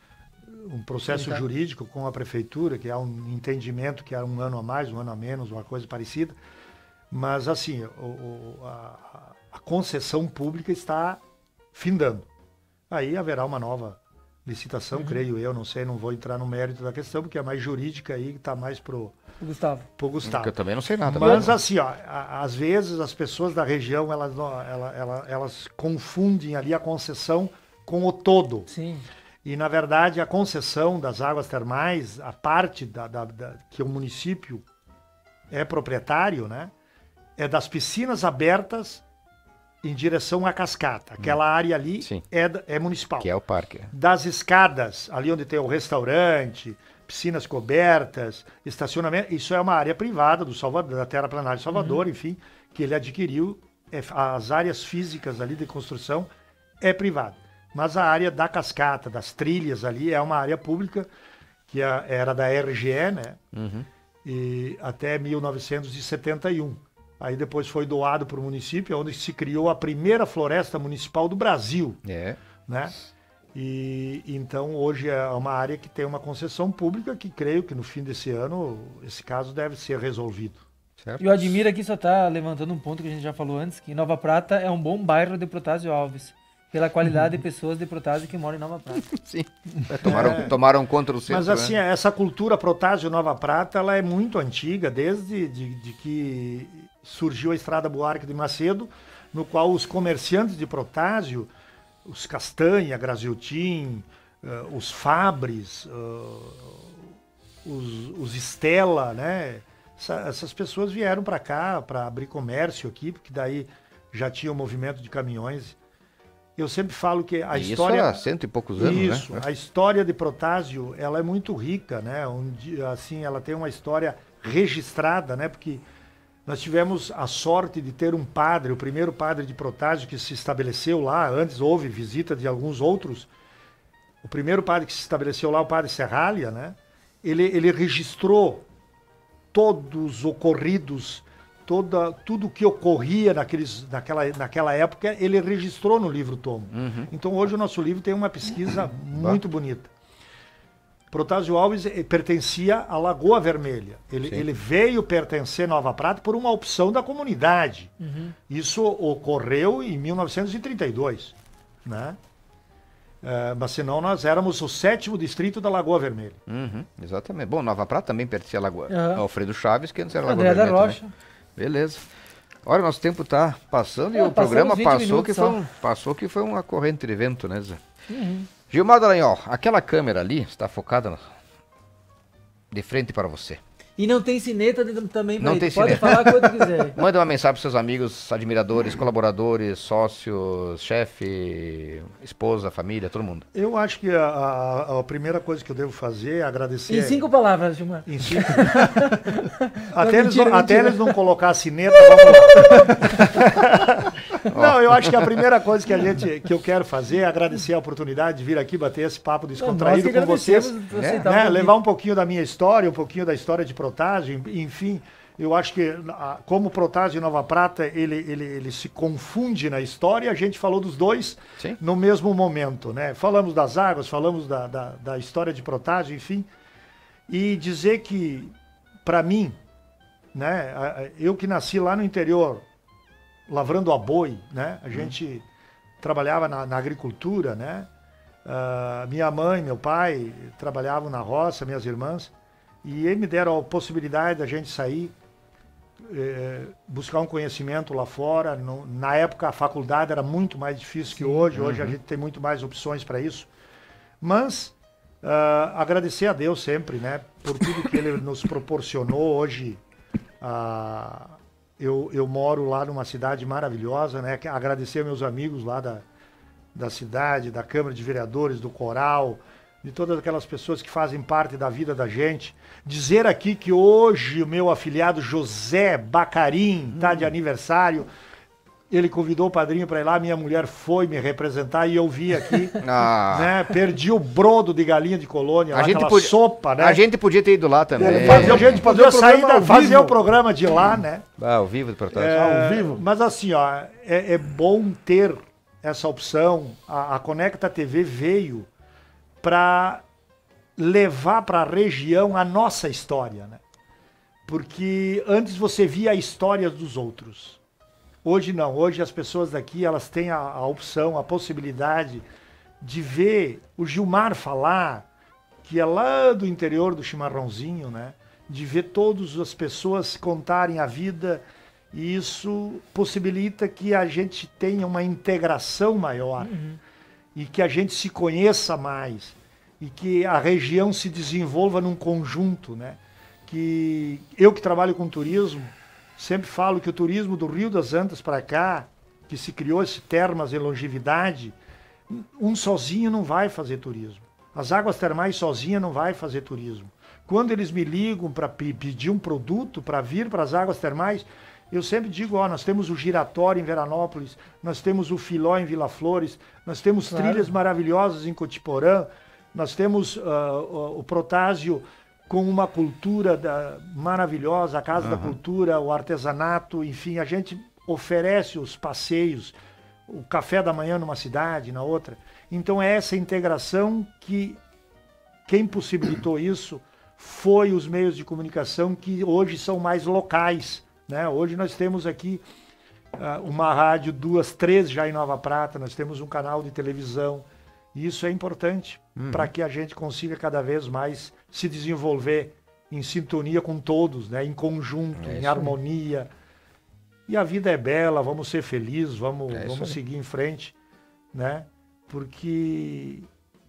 um processo Sim, tá. jurídico com a prefeitura, que há um entendimento que há um ano a mais, um ano a menos, uma coisa parecida. Mas assim, o- o- a, a concessão pública está findando. Aí haverá uma nova licitação, creio eu, não sei, não vou entrar no mérito da questão, porque é mais jurídica aí, que está mais pro, O Gustavo. pro Gustavo. Porque eu também não sei nada. Mas né? assim, ó, a- às vezes as pessoas da região, elas, não- ela- ela- elas confundem ali a concessão com o todo. Sim. E, na verdade, a concessão das águas termais, a parte da, da- da- que o município é proprietário, né, é das piscinas abertas em direção à cascata. Aquela área ali Sim. é, da- é municipal. Que é o parque. Das escadas, ali onde tem o restaurante, piscinas cobertas, estacionamento, isso é uma área privada do Salvador, da Terraplanária de Salvador, enfim, que ele adquiriu. É, as áreas físicas ali de construção é privada. Mas a área da cascata, das trilhas ali, é uma área pública, que a- era da R G E, né? Uhum. E até mil novecentos e setenta e um. Aí depois foi doado para o município, onde se criou a primeira floresta municipal do Brasil, É. né? E então hoje é uma área que tem uma concessão pública que creio que no fim desse ano esse caso deve ser resolvido. Certo? E o Admir aqui só tá levantando um ponto que a gente já falou antes, que Nova Prata é um bom bairro de Protásio Alves. pela qualidade de pessoas de Protásio que moram em Nova Prata. Sim. É, tomaram, É. tomaram contra o centro. Mas assim, né? essa cultura Protásio Nova Prata, ela é muito antiga, desde de, de que surgiu a Estrada Buarque de Macedo, no qual os comerciantes de Protásio, os Castanha, Graziotin, uh, os Fabres, uh, os, os Stella, né? Essa, essas pessoas vieram para cá para abrir comércio aqui, porque daí já tinha o movimento de caminhões. Eu sempre falo que a E história... Isso há cento e poucos anos, Isso, né? a história de Protásio, ela é muito rica, né? Um dia, assim, ela tem uma história registrada, né? Porque nós tivemos a sorte de ter um padre, o primeiro padre de Protásio que se estabeleceu lá. Antes houve visita de alguns outros. O primeiro padre que se estabeleceu lá, o padre Serralha, né? Ele, ele registrou todos os ocorridos, toda, tudo que ocorria naqueles, naquela, naquela época, ele registrou no livro tomo. Uhum. Então hoje o nosso livro tem uma pesquisa muito bonita. Protásio Alves eh, pertencia à Lagoa Vermelha. Ele, ele veio pertencer a Nova Prata por uma opção da comunidade. Uhum. Isso ocorreu em mil novecentos e trinta e dois, né? Uh, mas senão nós éramos o sétimo distrito da Lagoa Vermelha. Uhum, exatamente. Bom, Nova Prata também pertencia à Lagoa. Uhum. Alfredo Chaves, que antes era Lagoa André da Vermelha Rocha. também. Beleza. Olha, nosso tempo tá passando e É, o programa passamos vinte passou que, minutos foi só. um, passou que foi uma corrente de vento, né, Zé? Uhum. Gilmar Dallagnol, aquela câmera ali está focada na- de frente para você. E não tem sineta de- também pra Não ele. tem Pode sineta. falar quanto quiser. Manda uma mensagem para seus amigos, admiradores, colaboradores, sócios, chefe, esposa, família, todo mundo. Eu acho que a, a- a primeira coisa que eu devo fazer é agradecer... Em cinco palavras, Gilmar. Em cinco. até, Não, eles, mentira, não- até mentira. eles não colocar a sineta, vamos lá. Não, eu acho que a primeira coisa que, a gente, que eu quero fazer é agradecer a oportunidade de vir aqui bater esse papo descontraído Nós que com vocês. agradecemos por né? aceitar o Né, convite. levar um pouquinho da minha história, um pouquinho da história de Protásio, enfim, eu acho que a- como Protásio e Nova Prata, ele, ele, ele se confunde na história, a gente falou dos dois Sim. no mesmo momento, né? Falamos das águas, falamos da, da, da história de Protásio, enfim, e dizer que, para mim, né, a- a- eu que nasci lá no interior, lavrando a boi, né? A gente trabalhava na, na agricultura, né? Ah, minha mãe, meu pai trabalhavam na roça, minhas irmãs, e eles me deram a possibilidade da gente sair, eh, buscar um conhecimento lá fora. No- na época a faculdade era muito mais difícil que hoje, hoje a gente tem muito mais opções para isso. Mas ah, agradecer a Deus sempre, né, por tudo que Ele nos proporcionou. Hoje ah, eu, eu moro lá numa cidade maravilhosa, né? que- Agradecer meus amigos lá da, da cidade, da Câmara de Vereadores, do Coral, de todas aquelas pessoas que fazem parte da vida da gente. Dizer aqui que hoje o meu afilhado José Bacarim está de aniversário. Ele convidou o padrinho para ir lá, minha mulher foi me representar e eu vi aqui, Ah, né? Perdi o brodo de galinha de colônia, A lá, gente aquela podia- sopa, né? a gente podia ter ido lá também. É, fazer, a gente fazer podia o sair, programa da, ao fazer vivo. o programa de lá, né? Ah, ao vivo do Protásio. É, Ao vivo. Mas assim, ó, é, é bom ter essa opção. A, a Conecta T V veio para levar para a região a nossa história, né? Porque antes você via a história dos outros. Hoje não. Hoje as pessoas daqui, elas têm a, a opção, a possibilidade de ver o Gilmar falar, que é lá do interior do Chimarrãozinho, né? De ver todas as pessoas contarem a vida, e isso possibilita que a gente tenha uma integração maior e que a gente se conheça mais e que a região se desenvolva num conjunto, né? Que eu que trabalho com turismo, sempre falo que o turismo do Rio das Antas para cá, que se criou esse Termas e Longevidade, um sozinho não vai fazer turismo. As águas termais sozinha não vai fazer turismo. Quando eles me ligam para pedir um produto para vir para as águas termais, eu sempre digo, ó, nós temos o giratório em Veranópolis, nós temos o filó em Vila Flores, nós temos Claro. trilhas maravilhosas em Cotiporã, nós temos ah, o, o Protásio com uma cultura da- maravilhosa, a Casa da Cultura, o artesanato, enfim, a gente oferece os passeios, o café da manhã numa cidade, na outra. Então é essa integração que quem possibilitou isso foi os meios de comunicação que hoje são mais locais, né? Hoje nós temos aqui uh, uma rádio, duas, três já em Nova Prata, nós temos um canal de televisão. E isso é importante uhum. para que a gente consiga cada vez mais se desenvolver em sintonia com todos, né? Em conjunto, é em harmonia. Aí. E a vida é bela, vamos ser felizes, vamos, é vamos seguir em frente, né? Porque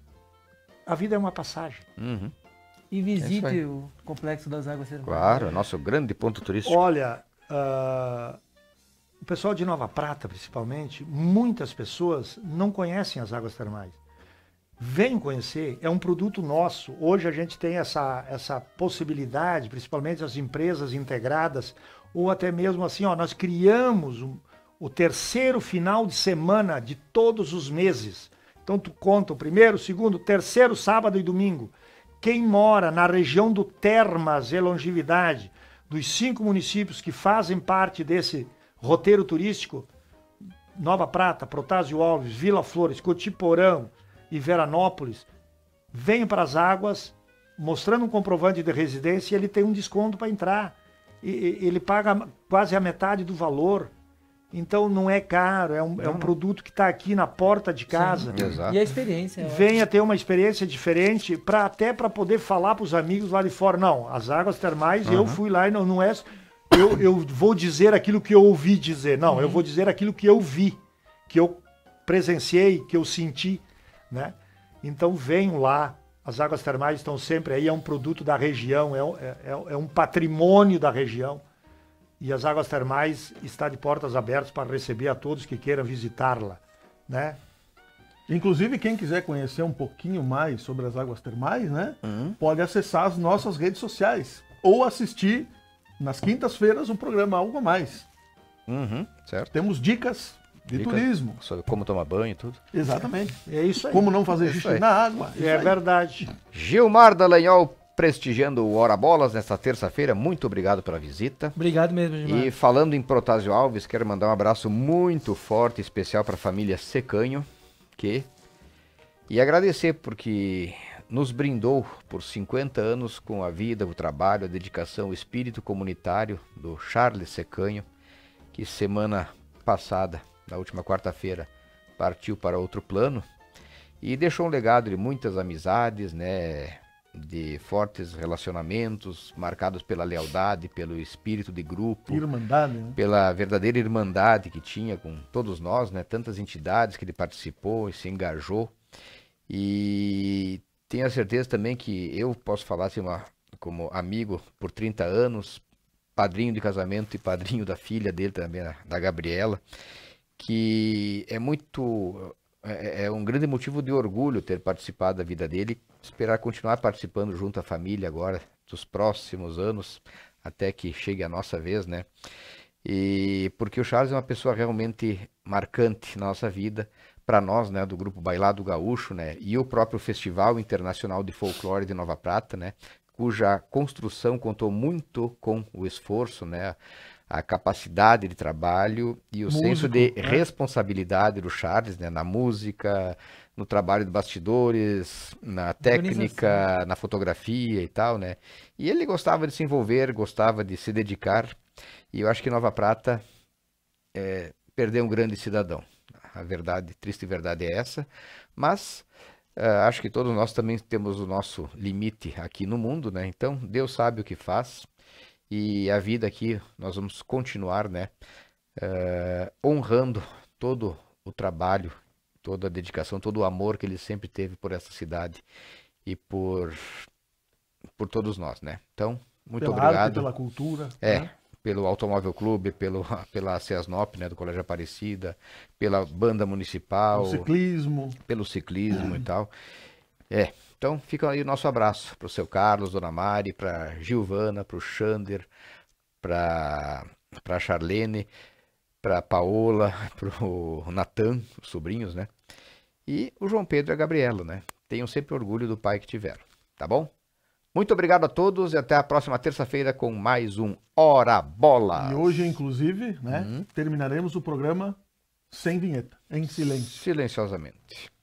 a vida é uma passagem. Uhum. E visite é o Complexo das Águas Termais. Claro, nosso grande ponto turístico. Olha, uh, o pessoal de Nova Prata, principalmente, muitas pessoas não conhecem as águas termais. Venham conhecer, é um produto nosso. Hoje a gente tem essa, essa possibilidade, principalmente as empresas integradas, ou até mesmo assim, ó, nós criamos um, o terceiro final de semana de todos os meses. Então tu conta o primeiro, o segundo, o terceiro sábado e domingo. Quem mora na região do Termas e Longevidade, dos cinco municípios que fazem parte desse roteiro turístico, Nova Prata, Protásio Alves, Vila Flores, Cotiporã e Veranópolis, venha para as águas, mostrando um comprovante de residência, e ele tem um desconto para entrar. E, ele paga quase a metade do valor. Então não é caro, é um, não, é um produto que está aqui na porta de casa. Sim, e a experiência. Venha ter uma experiência diferente, pra, até para poder falar para os amigos lá de fora. Não, as águas termais, uhum. eu fui lá e não, não é... Eu, eu vou dizer aquilo que eu ouvi dizer. Não, uhum. eu vou dizer aquilo que eu vi, que eu presenciei, que eu senti. Né? Então venham lá, as águas termais estão sempre aí, é um produto da região, é, é, é um patrimônio da região, e as águas termais está de portas abertas para receber a todos que queiram visitá-la, né? Inclusive, quem quiser conhecer um pouquinho mais sobre as águas termais, né, uhum. pode acessar as nossas redes sociais, ou assistir nas quintas-feiras o programa Algo a Mais. Uhum, certo. Temos dicas de Dica turismo. Sobre como tomar banho e tudo. Exatamente. É isso aí. Como não fazer xixi na água. É aí. Verdade. Gilmar Dallagnol prestigiando o Hora Bolas nesta terça-feira. Muito obrigado pela visita. Obrigado mesmo, Gilmar. E falando em Protásio Alves, quero mandar um abraço muito forte e especial para a família Secanho, que... E agradecer porque nos brindou por cinquenta anos com a vida, o trabalho, a dedicação, o espírito comunitário do Charles Secanho, que semana passada, na última quarta-feira, partiu para outro plano e deixou um legado de muitas amizades, né, de fortes relacionamentos marcados pela lealdade, pelo espírito de grupo, irmandade, né? Pela verdadeira irmandade que tinha com todos nós, né, tantas entidades que ele participou e se engajou. E tenho a certeza também que eu posso falar assim, uma, como amigo por trinta anos, padrinho de casamento e padrinho da filha dele também, da Gabriela, que é muito, é, é um grande motivo de orgulho ter participado da vida dele, esperar continuar participando junto à família agora, dos próximos anos, até que chegue a nossa vez, né? E porque o Charles é uma pessoa realmente marcante na nossa vida, para nós, né, do Grupo Bailado Gaúcho, né, e o próprio Festival Internacional de Folclore de Nova Prata, né, cuja construção contou muito com o esforço, né, a capacidade de trabalho e o Músico, senso de né? responsabilidade do Charles, né, na música, no trabalho de bastidores, na técnica, na fotografia e tal, né, e ele gostava de se envolver, gostava de se dedicar, e eu acho que Nova Prata é, perdeu um grande cidadão. A verdade, triste verdade é essa, mas uh, acho que todos nós também temos o nosso limite aqui no mundo, né? Então, Deus sabe o que faz e a vida aqui, nós vamos continuar, né? Uh, honrando todo o trabalho, toda a dedicação, todo o amor que ele sempre teve por essa cidade e por, por todos nós, né? Então, muito pela obrigado. Arte, pela cultura. É. Né? Pelo Automóvel Clube, pelo, pela CESNOP, né, do Colégio Aparecida, pela Banda Municipal. Pelo ciclismo. Pelo ciclismo e tal. É, então fica aí o nosso abraço para o seu Carlos, Dona Mari, para Gilvana, para o Xander, para a Charlene, para a Paola, para o Natan, os sobrinhos, né? E o João Pedro e a Gabriela, né? Tenham sempre orgulho do pai que tiveram, tá bom? Muito obrigado a todos e até a próxima terça-feira com mais um Hora Bola. E hoje, inclusive, né, uhum. terminaremos o programa sem vinheta, em silêncio. Silenciosamente.